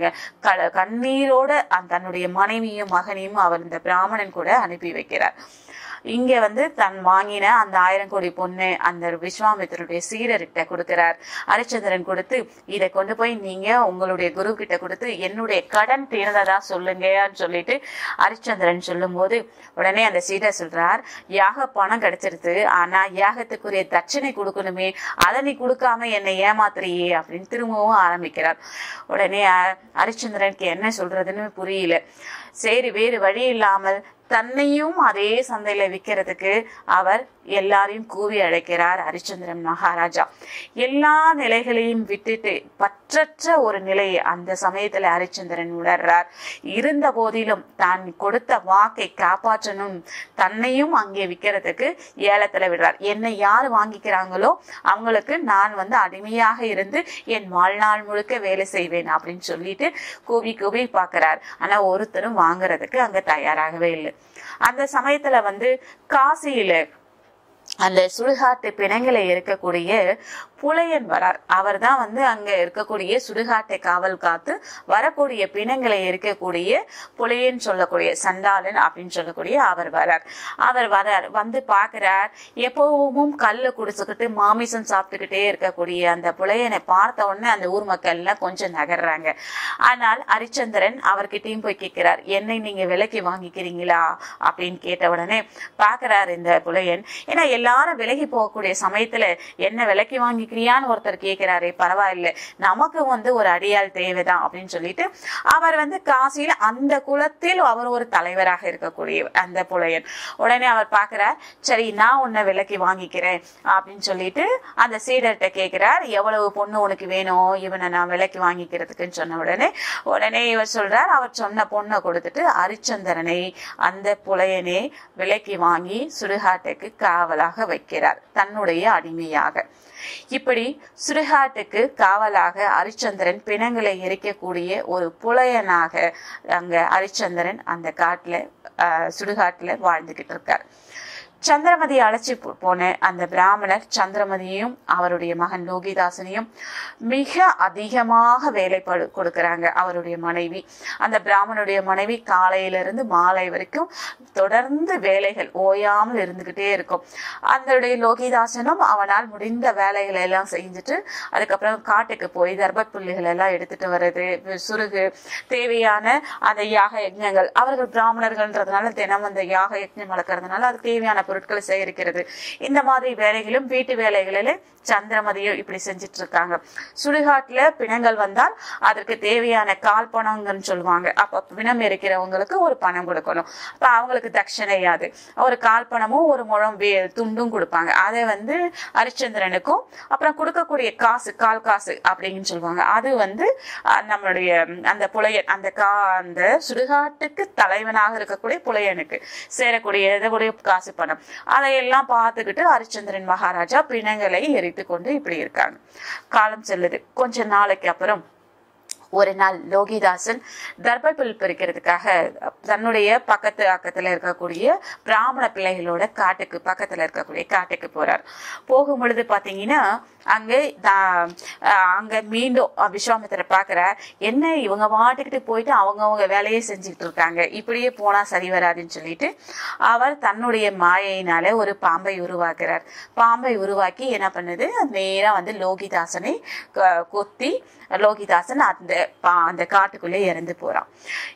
கண்ணீரோட தன்னுடைய மனைவியும் மகனையும் அவர் இந்த பிராமணன் கூட அனுப்பி வைக்கிறார். இங்க வந்து தன் வாங்கின அந்த 1000 கோடி பொண்ணு அந்த விஸ்வாமித்திரனுடைய சீடர்கிட்ட கொடுக்கிறார். ஹரிச்சந்திரன் கொடுத்து இதை கொண்டு போய் நீங்க உங்களுடைய குரு கிட்ட கொடுத்து என்னுடைய கடன் தீர்ந்ததா சொல்லுங்கன்னு சொல்லிட்டு ஹரிச்சந்திரன் சொல்லும் போது உடனே அந்த சீடர் சொல்றார், யாக பணம் கிடைச்சிருது, ஆனா யாகத்துக்குரிய தட்சணை கொடுக்கணுமே, அதை நீ கொடுக்காம என்னை ஏமாத்துறியே அப்படின்னு திரும்பவும் ஆரம்பிக்கிறார். உடனே ஹரிச்சந்திரனுக்கு என்ன சொல்றதுன்னு புரியல. சரி, வேறு வழி இல்லாமல் தன்னையும் அதே சந்தையில விற்கிறதுக்கு அவர் எல்லாரையும் கூவி அழைக்கிறார் ஹரிச்சந்திரன் மகாராஜா. எல்லா நிலைகளையும் விட்டுட்டு பற்றற்ற ஒரு நிலையை அந்த சமயத்துல ஹரிச்சந்திரன் உணர்றார். இருந்த போதிலும் தான் கொடுத்த வாக்கை காப்பாற்றணும், தன்னையும் அங்கே விற்கிறதுக்கு ஏலத்துல விடுறார். என்னை யாரு வாங்கிக்கிறாங்களோ அவங்களுக்கு நான் வந்து அடிமையாக இருந்து என் வாழ்நாள் முழுக்க வேலை செய்வேன் அப்படின்னு சொல்லிட்டு கூவி பாக்குறார். ஆனா ஒருத்தரும் வாங்குறதுக்கு அங்க தயாராகவே இல்லை. அந்த சமயத்துல வந்து காசியில அந்த சுடுகாட்டு பிணங்களை இருக்கக்கூடிய புலையன் வரார். அவர் தான் வந்து அங்க இருக்கக்கூடிய சுடுகாட்டை காவல் காத்து வரக்கூடிய பிணங்களை இருக்கக்கூடிய புலையன் சொல்லக்கூடிய சண்டாளன் அப்படின்னு சொல்லக்கூடிய அவர் வரார். வந்து பாக்குறார். எப்பவும் கல்லு குடிச்சுக்கிட்டு மாமிசம் சாப்பிட்டுக்கிட்டே இருக்கக்கூடிய அந்த புலையனை பார்த்த உடனே அந்த ஊர் மக்கள் எல்லாம் கொஞ்சம் நகர்றாங்க. ஆனால் ஹரிச்சந்திரன் அவர்கிட்டயும் போய் கேட்கிறார், என்னை நீங்க விலைக்கு வாங்கிக்கிறீங்களா அப்படின்னு கேட்ட உடனே பாக்குறாரு இந்த புலையன். ஏன்னா எல்லாரும் விலகி போகக்கூடிய சமயத்துல என்ன விலைக்கு வாங்கிக்கிறியான்னு ஒருத்தர் கேட்கிறாரே, பரவாயில்ல, நமக்கு வந்து ஒரு அடியாள் தேவைதான் அப்படின்னு சொல்லிட்டு அவர் வந்து காசியில அந்த குலத்தில் அவர் ஒரு தலைவராக இருக்கக்கூடிய அந்த புலையன். உடனே அவர் பாக்குறார், சரி நான் உன்னை விலைக்கு வாங்கிக்கிறேன் அப்படின்னு சொல்லிட்டு அந்த சீடர்கிட்ட கேட்கிறார், எவ்வளவு பொண்ணு உனக்கு வேணும், இவனை நான் விலைக்கு வாங்கிக்கிறதுக்குன்னு சொன்ன உடனே இவர் சொல்றார், அவர் சொன்ன பொண்ணை கொடுத்துட்டு அரிச்சந்திரனை அந்த புலையனே விலைக்கு வாங்கி சுடுகாட்டுக்கு காவலாக வைக்கிறார், தன்னுடைய அடிமையாக. இப்படி சுடுகாட்டுக்கு காவலாக அரிச்சந்திரன் பிணங்களை எரிக்கக்கூடிய ஒரு புலையனாக அங்க அரிச்சந்திரன் அந்த காட்டுல சுடுகாட்டுல வாழ்ந்துகிட்டு இருக்கார். சந்திரமதி அழைச்சி போன அந்த பிராமணர் சந்திரமதியையும் அவருடைய மகன் லோகிதாசனையும் மிக அதிகமாக வேலை கொடுக்கறாங்க. அவருடைய மனைவி, அந்த பிராமணனுடைய மனைவி காலையிலிருந்து மாலை வரைக்கும் தொடர்ந்து வேலைகள் ஓயாமல் இருந்துகிட்டே இருக்கும். அந்த லோகிதாசனும் அவனால் முடிந்த வேலைகளை எல்லாம் செஞ்சுட்டு அதுக்கப்புறம் காட்டுக்கு போய் தர்ப புள்ளிகள் எல்லாம் எடுத்துட்டு வர்றது, சுருகு, தேவையான அந்த யாக யஜ்ஞங்கள், அவர்கள் பிராமணர்கள்ன்றதுனால தினம் அந்த யாக யஜ்ஞம் வளர்க்கறதுனால அதுக்கு தேவையான பொருட்களை சேகரிக்கிறது, இந்த மாதிரி வேலைகளும் வீட்டு வேலைகளில சந்திரமதியும் இப்படி செஞ்சிட்டு இருக்காங்க. சுடுகாட்டுல பிணங்கள் வந்தால் அதற்கு தேவையான கால் பணம்னு சொல்லுவாங்க. அப்ப பிணம் இருக்கிறவங்களுக்கு ஒரு பணம் கொடுக்கணும். அப்ப அவங்களுக்கு தட்சணையாது ஒரு கால் பணமும் ஒரு முழம் துண்டும் கொடுப்பாங்க. அதை வந்து ஹரிச்சந்திரனுக்கும் அப்புறம் கொடுக்கக்கூடிய காசு கால் காசு அப்படின்னு சொல்லுவாங்க. அது வந்து நம்மளுடைய அந்த புலையன் அந்த சுடுகாட்டுக்கு தலைவனாக இருக்கக்கூடிய புலையனுக்கு சேரக்கூடிய காசு பணம், அதையெல்லாம் பார்த்துக்கிட்டு ஹரிச்சந்திரன் மகாராஜா பிணங்களை எரித்து கொண்டு இப்படி இருக்காங்க. காலம் செல்லுது. கொஞ்ச நாளைக்கு அப்புறம் ஒரு நாள் லோகிதாசன் தர்பப்புல் பறிக்கிறதுக்காக தன்னுடைய பக்கத்துல இருக்கக்கூடிய பிராமண பிள்ளைகளோட காட்டுக்கு பக்கத்துல இருக்கக்கூடிய காட்டுக்கு போறார். போகும் பொழுது பாத்தீங்கன்னா அங்க மீண்டும் விஸ்வாமித்திர பாக்குற, என்ன இவங்க வாட்டுக்கிட்டு போயிட்டு அவங்கவுங்க வேலையை செஞ்சுக்கிட்டு இருக்காங்க, இப்படியே போனா சரி வராதுன்னு சொல்லிட்டு அவர் தன்னுடைய மாயையினால ஒரு பாம்பை உருவாக்குறார். பாம்பை உருவாக்கி என்ன பண்ணுது, நேரா வந்து லோகிதாசனை கொத்தி லோகிதாசன் அந்த காட்டுக்குள்ளே இறந்து போறான்.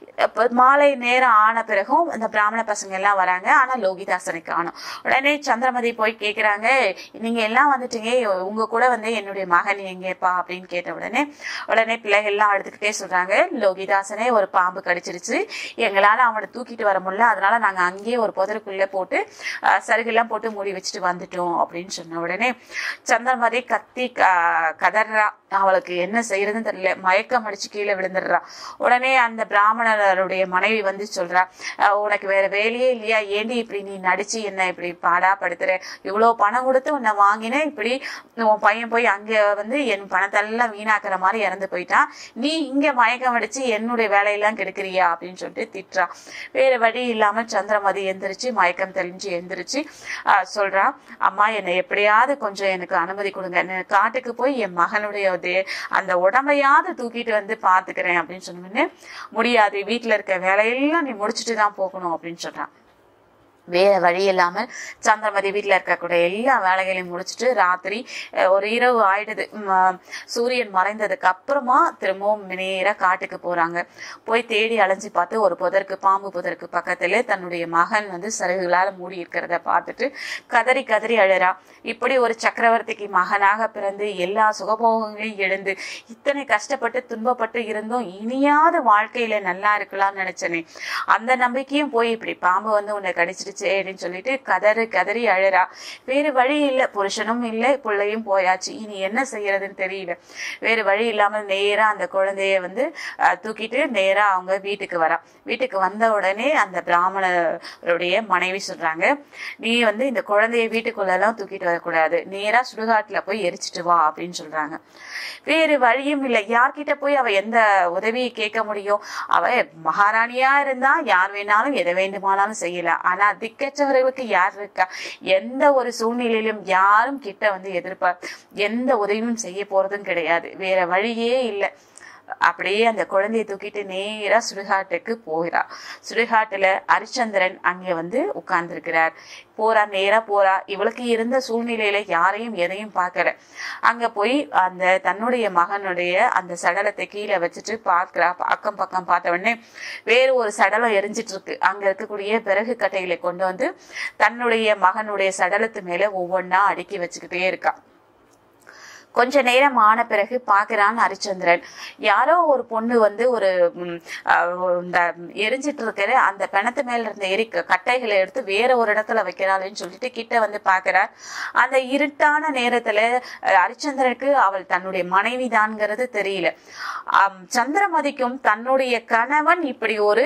மாலை நேரம் ஆன பிறகும் அந்த பிராமண பசங்க எல்லாம் வராங்க, ஆனா லோகிதாசனை காணும். உடனே சந்திரமதி போய் கேக்குறாங்க, நீங்க எல்லாம் வந்துட்டீங்க, உங்க கூட வந்து என்னுடைய மகன் எங்கேப்பா அப்படின்னு கேட்ட உடனே பிள்ளைகள் எல்லாம் அழுதுகிட்டே சொல்றாங்க, லோகிதாசனே ஒரு பாம்பு கடிச்சிருச்சு, எங்களால அவனை தூக்கிட்டு வர முடியல, அதனால நாங்க அங்கேயே ஒரு புதருக்குள்ள போட்டு சருகெல்லாம் போட்டு மூடி வச்சுட்டு வந்துட்டோம் அப்படின்னு சொன்ன உடனே சந்திரமதி கத்தி கதறா. அவளுக்கு என்ன செய்யறதுன்னு தெரியல, மயக்கம் அடிச்சு கீழே விழுந்துடுறா. உடனே அந்த பிராமணருடைய மனைவி வந்து சொல்றா, உனக்கு வேற வேலையே இல்லையா, ஏண்டி இப்படி நீ நடிச்சு என்ன இப்படி பாடா படுத்துற, இவ்வளவு பணம் கொடுத்து உன்னை வாங்கினேன், இப்படி உன் பையன் போய் அங்க வந்து என் பணத்தெல்லாம் வீணாக்குற மாதிரி இறந்து போயிட்டான், நீ இங்க மயக்கம் அடிச்சு என்னுடைய வேலையெல்லாம் கெடுக்கிறியா அப்படின்னு சொல்லிட்டு திட்டுறா. வேற வழி இல்லாம சந்திரமதி எந்திரிச்சு மயக்கம் தெளிஞ்சு எந்திரிச்சு சொல்றா, அம்மா என்னை எப்படியாவது கொஞ்சம் எனக்கு அனுமதி கொடுங்க, காட்டுக்கு போய் என் மகனுடைய அந்த உடம்பையாவது தூக்கிட்டு வந்து பாத்துக்கிறேன் அப்படின்னு சொன்னோம்னு, முடியாது, வீட்டுல இருக்க வேலையெல்லாம் நீ முடிச்சுட்டு தான் போகணும் அப்படின்னு சொல்றான். வேற வழி இல்லாமல் சந்திரமதி வீட்டுல இருக்கக்கூடிய எல்லா வேலைகளையும் முடிச்சுட்டு ராத்திரி ஒரு இரவு ஆயிடுது. சூரியன் மறைந்ததுக்கு அப்புறமா திரும்பவும் நேரா காட்டுக்கு போறாங்க. போய் தேடி அலைஞ்சு பார்த்து ஒரு பாம்பு புதருக்கு பக்கத்துல தன்னுடைய மகன் வந்து சருகுகளால மூடி இருக்கிறத பார்த்துட்டு கதறி கதறி அழறா. இப்படி ஒரு சக்கரவர்த்திக்கு மகனாக பிறந்து எல்லா சுகபோகங்களையும் எழுந்து இத்தனை கஷ்டப்பட்டு துன்பப்பட்டு இருந்தும் இனியாவது வாழ்க்கையில நல்லா இருக்கலாம்னு நினைச்சனே, அந்த நம்பிக்கையும் போய் இப்படி பாம்பு வந்து உன்னை கடிச்சிட்டு அப்படின்னு சொல்லிட்டு கதறி அழறா. வேறு வழி இல்லை, புருஷனும் இல்லை, பிள்ளையும் போயாச்சு, இனி என்ன செய்யறதுன்னு தெரியல. வேறு வழி இல்லாமல் நேரா அந்த குழந்தைய வந்து தூக்கிட்டு நேரா அவங்க வீட்டுக்கு வரா. வீட்டுக்கு வந்த உடனே அந்த பிராமணருடைய மனைவி சொல்றாங்க, நீ வந்து இந்த குழந்தைய வீட்டுக்குள்ள எல்லாம் தூக்கிட்டு வரக்கூடாது, நேரா சுடுகாட்டுல போய் எரிச்சிட்டு வா அப்படின்னு சொல்றாங்க. வேறு வழியும் இல்லை, யார்கிட்ட போய் அவ எந்த உதவியை கேட்க முடியும்? அவ மகாராணியா இருந்தா யார் வேணாலும் எதை வேண்டுமானாலும் செய்யலாம். ஆனா திக்கற்றவர்களுக்கு யார் இருக்கா? எந்த ஒரு சூழ்நிலையிலும் யாரும் கிட்ட வந்து எந்த உதவியும் செய்ய போறதும் கிடையாது. வேற வழியே இல்லை. அப்படியே அந்த குழந்தையை தூக்கிட்டு நேரா சுடுகாட்டுக்கு போகிறா. சுடுகாட்டுல ஹரிச்சந்திரன் அங்க வந்து உட்கார்ந்து இருக்கிறார். போறா, நேரா போறா. இவளுக்கு இருந்த சூழ்நிலையில யாரையும் எதையும் பார்க்கல. அங்க போய் அந்த தன்னுடைய மகனுடைய அந்த சடலத்தை கீழே வச்சுட்டு பார்க்கிறா. அக்கம் பக்கம் பார்த்த உடனே வேறு ஒரு சடலம் எரிஞ்சிட்டு இருக்கு. அங்க இருக்கக்கூடிய பிறகு கட்டைகளை கொண்டு வந்து தன்னுடைய மகனுடைய சடலத்து மேல ஒவ்வொன்னா அடுக்கி வச்சுக்கிட்டே இருக்கா. கொஞ்ச நேரம் ஆன பிறகு பாக்குறான் ஹரிச்சந்திரன், யாரோ ஒரு பொண்ணு வந்து ஒரு இந்த எரிஞ்சிட்டு இருக்கிற அந்த பிணத்து மேல இருந்த கட்டைகளை எடுத்து வேற ஒரு இடத்துல வைக்கிறாள்னு சொல்லிட்டு கிட்ட வந்து பாக்குறார். அந்த இருட்டான நேரத்துல ஹரிச்சந்திரனுக்கு அவள் தன்னுடைய மனைவி தான்ங்கிறது தெரியல. சந்திரமதிக்கும் தன்னுடைய கணவன் இப்படி ஒரு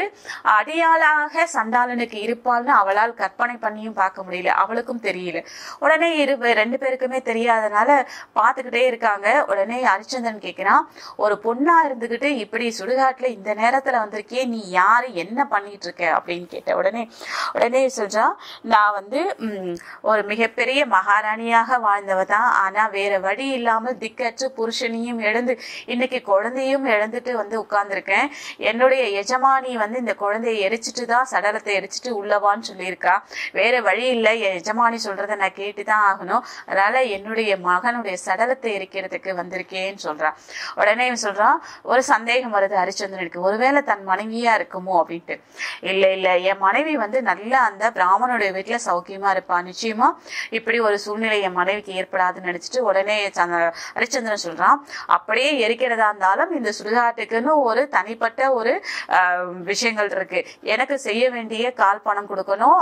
அடியாளாக சண்டாளனுக்கு இருப்பாள்னு அவளால் கற்பனை பண்ணியும் பார்க்க முடியல. அவளுக்கும் தெரியல. உடனே ரெண்டு பேருக்குமே தெரியாதனால பாத்துக்கிட்டு இருக்காங்க. உடனே ஹரிச்சந்திரன் கேட்கிறான், ஒரு பொண்ணா இருந்துகிட்டு இப்படி சுடுகாட்டுல இந்த நேரத்துல வந்திருக்கே, நீ யாரு, என்ன பண்ணிட்டு இருக்க அப்படின்னு கேட்ட உடனே சொல்றான், நான் வந்து ஒரு மிகப்பெரிய மகாராணியாக வாழ்ந்தவ தான். ஆனா வேற வழி இல்லாமல் திக்கற்று புருஷனையும் எழுந்து இன்னைக்கு குழந்தையும் எழுந்துட்டு வந்து உட்கார்ந்துருக்கேன். என்னுடைய எஜமானி வந்து இந்த குழந்தையை எரிச்சிட்டு தான் சடலத்தை எரிச்சிட்டு உள்ளவான்னு சொல்லியிருக்கா. வேற வழி இல்லை, என் எஜமானி சொல்றதை நான் கேட்டுதான் ஆகணும். அதனால என்னுடைய மகனுடைய சடலத்தை எரிக்கிறதுக்கு வந்திருக்கேன்னு சொல்றான். உடனே சொல்றான், ஒரு சந்தேகம் வருது ஹரிச்சந்திரனுக்கு, ஒருவேளை தன் மனைவியா இருக்குமோ அப்படின்ட்டு. இல்ல என் மனைவி வந்து நல்ல அந்த பிராமணனுடைய வீட்டுல சௌக்கியமா இருப்பா, நிச்சயமா இப்படி ஒரு சூழ்நிலை என் மனைவிக்கு ஏற்படாதுன்னு நினைச்சிட்டு உடனே ஹரிச்சந்திரன் சொல்றான், அப்படியே எரிக்கிறதா இருந்தாலும் இந்த சுடுகாட்டுக்குன்னு ஒரு தனிப்பட்ட ஒரு விஷயங்கள் இருக்கு. எனக்கு செய்ய வேண்டிய கால் பணம் கொடுக்கணும்,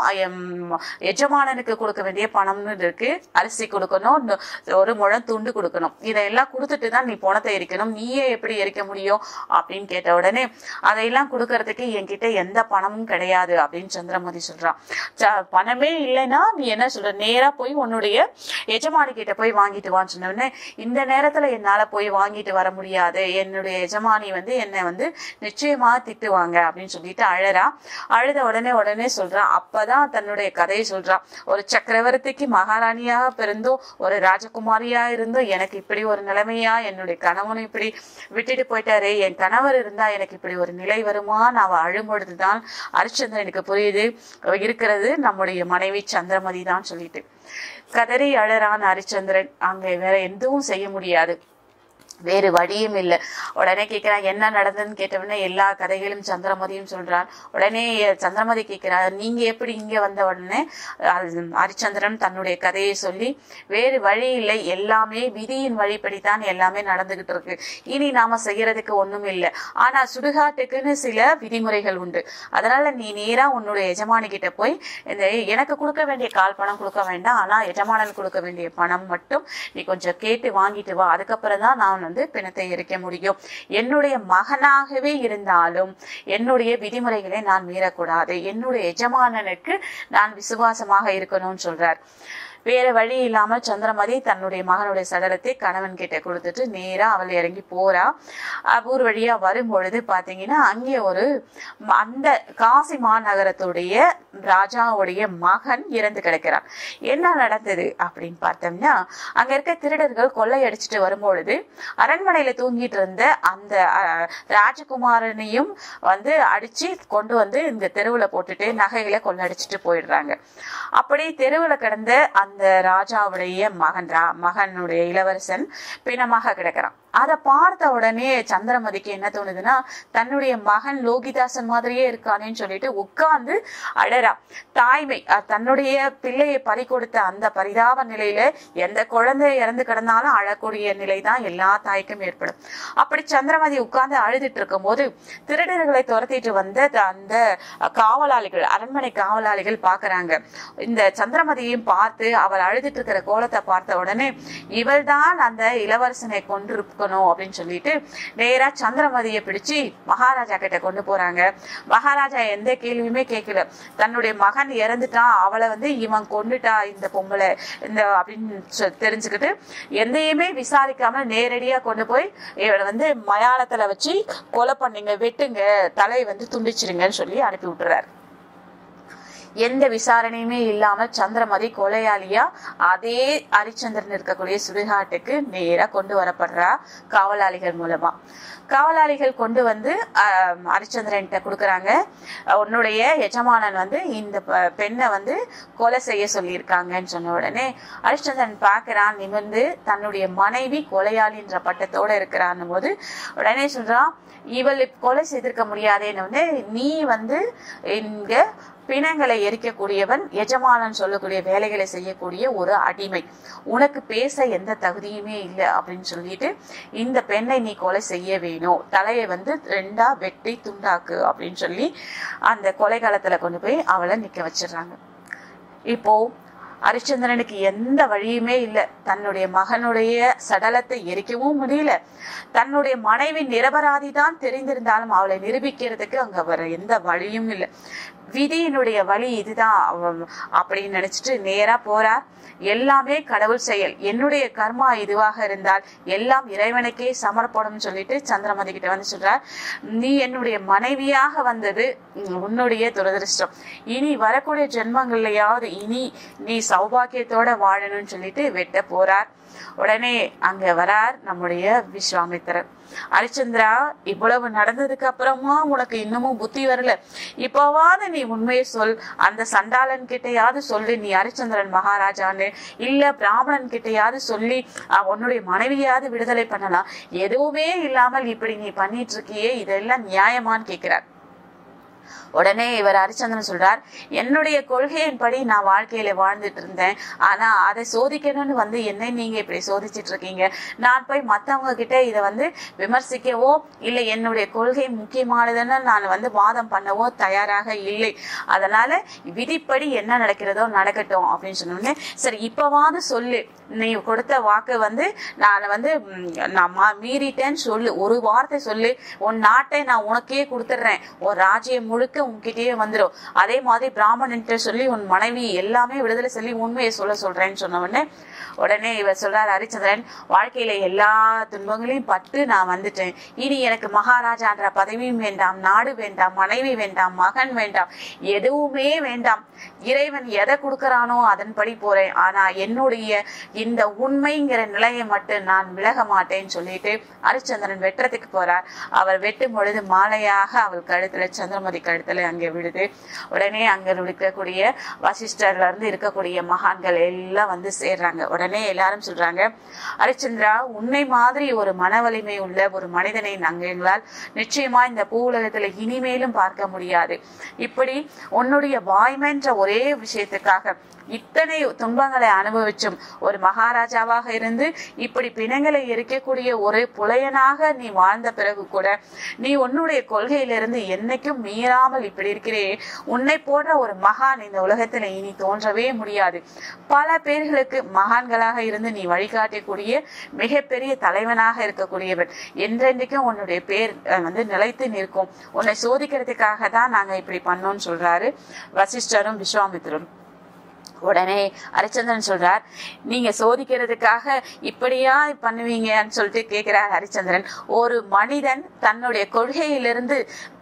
எஜமானனுக்கு கொடுக்க வேண்டிய பணம்னு இருக்கு, அரிசி கொடுக்கணும், ஒரு முழம் துண்டு கொடுக்கணும், இதெல்லாம் கொடுத்துட்டு தான் நீ பணத்தை எரிக்கணும், நீயே எப்படி எரிக்க முடியும் அப்படின்னு கேட்ட உடனே அதையெல்லாம் கொடுக்கறதுக்கு என்கிட்ட எந்த பணமும் கிடையாது அப்படின்னு சந்திரமதி சொல்றான். பணமே இல்லைன்னா நீ என்ன சொல்ற, நேரா போய் உன்னுடைய எஜமானி கிட்ட போய் வாங்கிட்டு வான்னு சொன்ன உடனே, இந்த நேரத்துல என்னால போய் வாங்கிட்டு வர முடியாது, என்னுடைய எஜமானி வந்து என்னை வந்து நிச்சயமா திட்டுவாங்க அப்படின்னு சொல்லிட்டு அழுத உடனே சொல்றான். அப்பதான் தன்னுடைய கதையை சொல்றான். ஒரு சக்கரவர்த்திக்கு மகாராணியாக பிறந்தும் ஒரு ராஜகுமாரியா இருந்தும் எனக்கு இப்படி ஒரு நிலைமையா, என்னுடைய கணவன் இப்படி விட்டுட்டு போயிட்டாரு, என் கணவர் இருந்தா எனக்கு இப்படி ஒரு நிலை வருமான்னு அவ அழும்பொழுதுதான் ஹரிச்சந்திரனுக்கு புரியுது இருக்கிறது நம்முடைய மனைவி சந்திரமதி தான் சொல்லிட்டு கதறி அழறான் ஹரிச்சந்திரன். அங்க வேற எதுவும் செய்ய முடியாது, வேறு வழியும் இல்லை. உடனே கேட்கிறான், என்ன நடந்ததுன்னு கேட்டவுடனே எல்லா கதைகளும் சந்திரமதியும் சொல்றான். உடனே சந்திரமதி கேட்கிறார், நீங்க எப்படி இங்க வந்த உடனே ஹரிச்சந்திரன் தன்னுடைய கதையை சொல்லி, வேறு வழி இல்லை, எல்லாமே விதியின் வழிபடித்தான் எல்லாமே நடந்துகிட்டு இருக்கு, இனி நாம செய்யறதுக்கு ஒண்ணும் இல்லை. ஆனா சுடுகாட்டுக்குன்னு சில விதிமுறைகள் உண்டு, அதனால நீ நேரா உன்னுடைய எஜமானி கிட்ட போய் இந்த எனக்கு கொடுக்க வேண்டிய கால் பணம் கொடுக்க வேண்டாம், ஆனா எஜமானன் கொடுக்க வேண்டிய பணம் மட்டும் நீ கொஞ்சம் கேட்டு வாங்கிட்டு வா, அதுக்கப்புறம் தான் நான் பிணத்தை எரிக்க முடியும். என்னுடைய மகனாகவே இருந்தாலும் என்னுடைய விதிமுறைகளை நான் மீறக்கூடாது, என்னுடைய எஜமானனுக்கு நான் விசுவாசமாக இருக்கணும்னு சொல்றார். வேற வழி இல்லாமல் சந்திரமதி தன்னுடைய மகனுடைய சடலத்தை கணவன் கிட்ட கொடுத்துட்டு நேரா அவள் இறங்கி போறா. ஊர் வழியா வரும்பொழுது பாத்தீங்கன்னா அங்கே ஒரு அந்த காசி மாநகரத்துடைய ராஜாவுடைய மகன் இறந்து கிடக்கிறான். என்ன நடந்தது அப்படின்னு பார்த்தோம்னா, அங்க இருக்க திருடர்கள் கொள்ளையடிச்சிட்டு வரும்பொழுது அரண்மனையில தூங்கிட்டு இருந்த அந்த ராஜகுமாரனையும் வந்து அடிச்சு கொண்டு வந்து இந்த தெருவுல போட்டுட்டு நகைகளை கொள்ளையடிச்சிட்டு போயிடுறாங்க. அப்படி தெருவுல கிடந்த அந்த ராஜாவுடைய மகனுடைய இளவரசன் பிணமாக கிடக்கிறான். அதை பார்த்த உடனே சந்திரமதிக்கு என்ன தோணுதுன்னா, தன்னுடைய மகன் லோகிதாசன் மாதிரியே இருக்கானேன்னு சொல்லிட்டு உட்கார்ந்து அழறா. தாய்மை, தன்னுடைய பிள்ளையை பறி கொடுத்த அந்த பரிதாப நிலையில எந்த குழந்தை இறந்து கிடந்தாலும் அழக்கூடிய நிலைதான் எல்லா தாய்க்கும் ஏற்படும். அப்படி சந்திரமதி உட்கார்ந்து அழுதுட்டு இருக்கும் போது திருடர்களை துரத்திட்டு வந்த அந்த காவலாளிகள், அரண்மனை காவலாளிகள் பாக்குறாங்க. இந்த சந்திரமதியையும் பார்த்து அவள் அழுதுட்டு இருக்கிற கோலத்தை பார்த்த உடனே, இவள் தான் அந்த இளவரசனை கொண்டிருக்கணும் அப்படின்னு சொல்லிட்டு நேரா சந்திரமதியை பிடிச்சு மகாராஜா கிட்ட கொண்டு போறாங்க. மகாராஜா எந்த கேள்வியுமே கேட்கல. தன்னுடைய மகன் இறந்துட்டான், அவளை வந்து இவன் கொண்டுட்டா இந்த பொம்பளை இந்த அப்படின்னு தெரிஞ்சுக்கிட்டு எந்தையுமே விசாரிக்காம நேரடியா கொண்டு போய் இவளை வந்து மயானத்துல வச்சு கொலை பண்ணீங்க, வெட்டுங்க, தலை வந்து துண்டிச்சிருங்கன்னு சொல்லி அனுப்பி விட்டுறாரு. எந்த விசாரணையுமே இல்லாம சந்திரமதி கொலையாளியா அதே ஹரிச்சந்திரன் இருக்கக்கூடிய சுடுகாட்டுக்கு நேரா கொண்டு வரப்படுறா காவலாளிகள் மூலமா. காவலாளிகள் கொண்டு வந்து ஹரிச்சந்திரன் கொடுக்குறாங்க. உன்னுடைய எஜமானன் வந்து இந்த பெண்ணை வந்து கொலை செய்ய சொல்லியிருக்காங்கன்னு சொன்ன உடனே ஹரிச்சந்திரன் பாக்குறான், நிமிர்ந்து தன்னுடைய மனைவி கொலையாளின்ற பட்டத்தோட இருக்கிறான் போது உடனே சொல்றான், இவள் கொலை செய்திருக்க முடியாதேன்னு நீ வந்து இங்க பிணங்களை எரிக்கக்கூடியவன், எஜமானன் சொல்லக்கூடிய வேலைகளை செய்யக்கூடிய ஒரு அடிமை, உனக்கு பேச எந்த தகுதியுமே இல்லை அப்படின்னு சொல்லிட்டு இந்த பெண்ணை நீ கொலை செய்ய வேணும், தலையை வந்து 2ஆ வெட்டி துண்டாக்கு அப்படின்னு சொல்லி அந்த கொலைகாலத்துல கொண்டு போய் அவளை நிக்க வச்சிடறாங்க. இப்போ ஹரிச்சந்திரனுக்கு எந்த வழியுமே இல்லை. தன்னுடைய மகனுடைய சடலத்தை எரிக்கவும் முடியல. தன்னுடைய மனைவி நிரபராதி தான் தெரிந்திருந்தாலும் அவளை நிரூபிக்கிறதுக்கு அங்க வர எந்த வழியும் இல்லை. விதியினுடைய வழி இதுதான் அப்படின்னு நினைச்சிட்டு நேரா போறார். எல்லாமே கடவுள் செயல், என்னுடைய கர்மா இதுவாக இருந்தால் எல்லாம் இறைவனுக்கே சமர்ப்பணம் சொல்லிட்டு சந்திரமதி கிட்ட வந்து சொல்றார், நீ என்னுடைய மனைவியாக வந்தது உன்னுடைய துரதிருஷ்டம், இனி வரக்கூடிய ஜென்மங்கள்லயாவது இனி நீ சௌபாக்கியத்தோட வாழணும்னு சொல்லிட்டு வெட்ட போறார். உடனே அங்க வரார் நம்முடைய விஸ்வாமித்திரர். ஹரிச்சந்திரா, இவ்வளவு நடந்ததுக்கு அப்புறமா உனக்கு இன்னமும் புத்தி வரல, இப்பவாவது நீ உண்மையை சொல், அந்த சண்டாளன் கிட்டையாவது சொல்லி நீ ஹரிச்சந்திரன் மகாராஜான்னு, இல்ல பிராமணன் கிட்டையாவது சொல்லி உன்னுடைய மனைவியாவது விடுதலை பண்ணலாம், எதுவுமே இல்லாமல் இப்படி நீ பண்ணிட்டு இருக்கியே, இதெல்லாம் நியாயமான்னு கேட்கிறார். உடனே இவர் ஹரிச்சந்திரன் சொல்றார், என்னுடைய கொள்கையின்படி நான் வாழ்க்கையில வாழ்ந்துட்டு இருந்தேன், ஆனா அதை சோதிக்கணும்னு வந்து என்னை நீங்க இப்படி சோதிச்சுட்டு இருக்கீங்க. நான் போய் மத்தவங்க கிட்ட இதை வந்து விமர்சிக்கவோ இல்ல என்னுடைய கொள்கை முக்கியமானதுன்னு நான் வந்து வாதம் பண்ணவோ தயாராக இல்லை. அதனால விதிப்படி என்ன நடக்கிறதோ நடக்கட்டும் அப்படின்னு சொன்னோடனே, சரி இப்பவாது சொல்லு, நீ கொடுத்த வாக்கு வந்து நான் வந்து நான் மீறிட்டேன்னு சொல்லு, ஒரு வார்த்தை சொல்லு, உன் நாட்டை நான் உனக்கே கொடுத்துடுறேன், ஒரு ராஜ்யம் முழுக்க உன்கிட்டயே வந்துடும், அதே மாதிரி பிராமணன் சொல்லி உன் மனைவி எல்லாமே விடுதலை சொல்லி உண்மையை சொல்றேன்னு சொன்ன உடனே இவர் சொல்றாரு, ஹரிச்சந்திரன், வாழ்க்கையில எல்லா துன்பங்களையும் பட்டு நான் வந்துட்டேன், இனி எனக்கு மகாராஜான்ற பதவியும் வேண்டாம், நாடு வேண்டாம், மனைவி வேண்டாம், மகன் வேண்டாம், எதுவுமே வேண்டாம், இறைவன் எதை கொடுக்கறானோ அதன்படி போறேன், ஆனா என்னுடைய இந்த உண்மைங்கிற நிலையை மட்டும் நான் விலக மாட்டேன்னு சொல்லிட்டு ஹரிச்சந்திரன் வெட்டுறதுக்கு போறார். அவர் வெட்டும் பொழுது மாலையாக அவள் கழுத்துல, சந்திரமதி கழுத்துல அங்கே விடுது. உடனே அங்க இருக்கக்கூடிய வசிஷ்டர்ல இருந்து இருக்கக்கூடிய மகான்கள் எல்லாம் வந்து சேர்றாங்க. உடனே எல்லாரும் சொல்றாங்க, ஹரிச்சந்திரா, உன்னை மாதிரி ஒரு மன வலிமை உள்ள ஒரு மனிதனை நாங்கள் எங்களால் நிச்சயமா இந்த பூ உலகத்துல இனிமேலும் பார்க்க முடியாது. இப்படி உன்னுடைய வாய்மைன்ற ஒரே விஷயத்துக்காக இத்தனை துன்பங்களை அனுபவிச்சும் ஒரு மகாராஜாவாக இருந்து இப்படி பிணங்களை எரிக்கக்கூடிய ஒரு புலையனாக நீ வாழ்ந்த பிறகு கூட நீ உன்னுடைய கொள்கையிலிருந்து என்னைக்கும் மீறாமல் இப்படி இருக்கிறே, உன்னை போன்ற ஒரு மகான் இந்த உலகத்துல இனி தோன்றவே முடியாது. பல பேர்களுக்கு மகான்களாக இருந்து நீ வழிகாட்டக்கூடிய மிகப்பெரிய தலைவனாக இருக்கக்கூடியவன், என்றென்றைக்கும் உன்னுடைய பேர் வந்து நிலைத்து நிற்கும், உன்னை சோதிக்கிறதுக்காக தான் நாங்க இப்படி பண்ணோம்னு சொல்றாரு வசிஷ்டரும் விஸ்வாமித்திரரும். உடனே ஹரிச்சந்திரன் சொல்றார், நீங்க சோதிக்கிறதுக்காக இப்படியா பண்ணுவீங்கன்னு சொல்லிட்டு கேட்கிறார் ஹரிச்சந்திரன். ஒரு மனிதன் தன்னுடைய கொள்கையிலிருந்து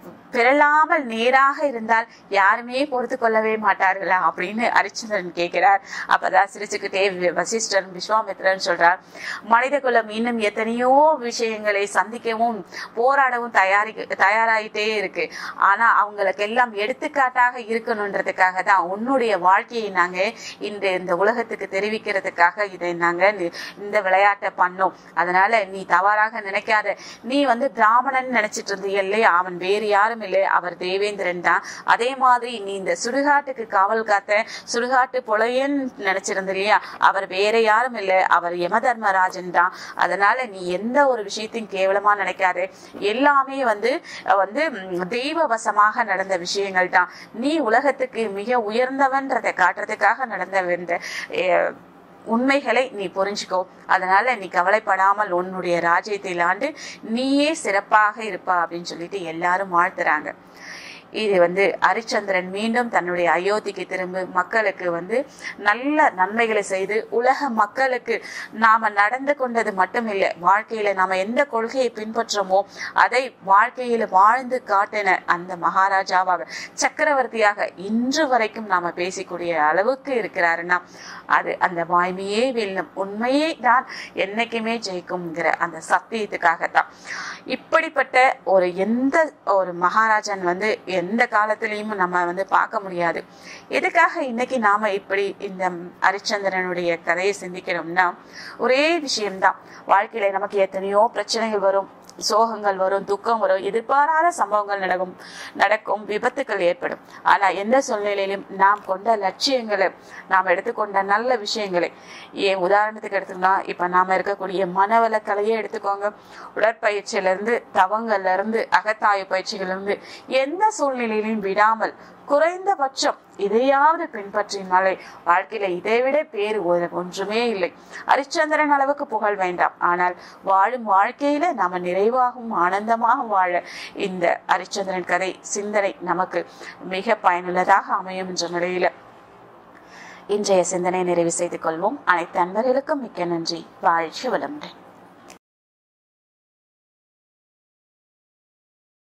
பிறளாமல் நேராக இருந்தால் யாருமே பொறுத்து கொள்ளவே மாட்டார்களா அப்படின்னு ஹரிச்சந்திரன் கேட்கிறார். அப்பதான் சிரிச்சுக்கிட்டே வசிஷ்டர் விஸ்வாமித்திரன் சொல்றார், மனித குலம் இன்னும் எத்தனையோ விஷயங்களை சந்திக்கவும் போராடவும் தயாராயிட்டே இருக்கு, ஆனா அவங்களுக்கு எல்லாம் எடுத்துக்காட்டாக இருக்கணும்ன்றதுக்காக தான் உன்னுடைய வாழ்க்கையை நாங்க இந்த உலகத்துக்கு தெரிவிக்கிறதுக்காக இதை நாங்க இந்த விளையாட்டை பண்ணோம். அதனால நீ தவறாக நினைக்காத, நீ வந்து பிராமணன் நினைச்சிட்டு இருந்தீங்க இல்லையா, அவன் வேறு யாரும் இல்லை, அவர் தேவேந்திரன் தான். அதே மாதிரி நீ இந்த சுடுகாட்டுக்கு காவல் காத்த சுடுகாட்டு புலையன் நினைச்சிருந்த இல்லையா, அவர் வேற யாரும் இல்லை, அவர் யமதர்மராஜன் தான். அதனால நீ எந்த ஒரு விஷயத்தையும் கேவலமா நினைக்காதே, எல்லாமே வந்து தெய்வ வசமாக நடந்த விஷயங்கள் தான். நீ உலகத்துக்கு மிக உயர்ந்தவன்றதை காட்டுறதுக்காக நடந்த உண்மைகளை நீ புரிஞ்சுக்கோ. அதனால நீ கவலைப்படாமல் உன்னுடைய ராஜ்யத்தில் ஆண்டு நீயே சிறப்பாக இருப்பா அப்படின்னு சொல்லிட்டு எல்லாரும் வாழ்த்துறாங்க. இது ஹரிச்சந்திரன் மீண்டும் தன்னுடைய அயோத்திக்கு திரும்ப மக்களுக்கு நல்ல நன்மைகளை செய்து உலக மக்களுக்கு நாம நடந்து கொண்டது மட்டும் இல்லை, வாழ்க்கையில நாம எந்த கொள்கையை பின்பற்றமோ அதை வாழ்க்கையில வாழ்ந்து காட்டின அந்த மகாராஜாவாக சக்கரவர்த்தியாக இன்று வரைக்கும் நாம பேசிக்கூடிய அளவுக்கு இருக்கிறாருன்னா அது அந்த வாய்மையே வெல்லும், உண்மையே தான் என்னைக்குமே ஜெயிக்கும்ங்கிற அந்த சத்தியத்துக்காகத்தான். இப்படிப்பட்ட எந்த ஒரு மகாராஜன் எந்த காலத்திலையும் நம்ம பார்க்க முடியாது. எதுக்காக இன்னைக்கு நாம இப்படி இந்த ஹரிச்சந்திரனுடைய கதையை சிந்திக்கிறோம்னா ஒரே விஷயம்தான். வாழ்க்கையில நமக்கு எத்தனையோ பிரச்சனைகள் வரும், சோகங்கள் வரும், துக்கம் வரும், எதிர்பாராத சம்பவங்கள் நடக்கும், விபத்துக்கள் ஏற்படும். ஆனா எந்த சூழ்நிலையிலும் நாம் கொண்ட லட்சியங்களை, நாம் எடுத்துக்கொண்ட நல்ல விஷயங்களை, ஏன் உதாரணத்துக்கு எடுத்துக்கோங்க, இப்ப நாம இருக்கக்கூடிய மனவளக்கலையே எடுத்துக்கோங்க. உடற்பயிற்சியில இருந்து, தவங்கள்ல இருந்து, அகத்தாய்வு பயிற்சிகள் இருந்து எந்த சூழ்நிலையிலும் விடாமல் குறைந்தபட்சம் இதையாவது பின்பற்றினாலே வாழ்க்கையில இதைவிட பேரு ஒன்றுமே இல்லை. ஹரிச்சந்திரன் அளவுக்கு புகழ் வேண்டாம், ஆனால் வாழும் வாழ்க்கையில நாம நிறைவாகவும் ஆனந்தமாக வாழ இந்த ஹரிச்சந்திரன் கதை சிந்தனை நமக்கு மிக பயனுள்ளதாக அமையும் என்ற நிலையில இன்றைய சிந்தனை நிறைவு செய்து கொள்வோம். அனைத்து அன்பர்களுக்கும் மிக்க நன்றி. வாழ்க வளமுடன்.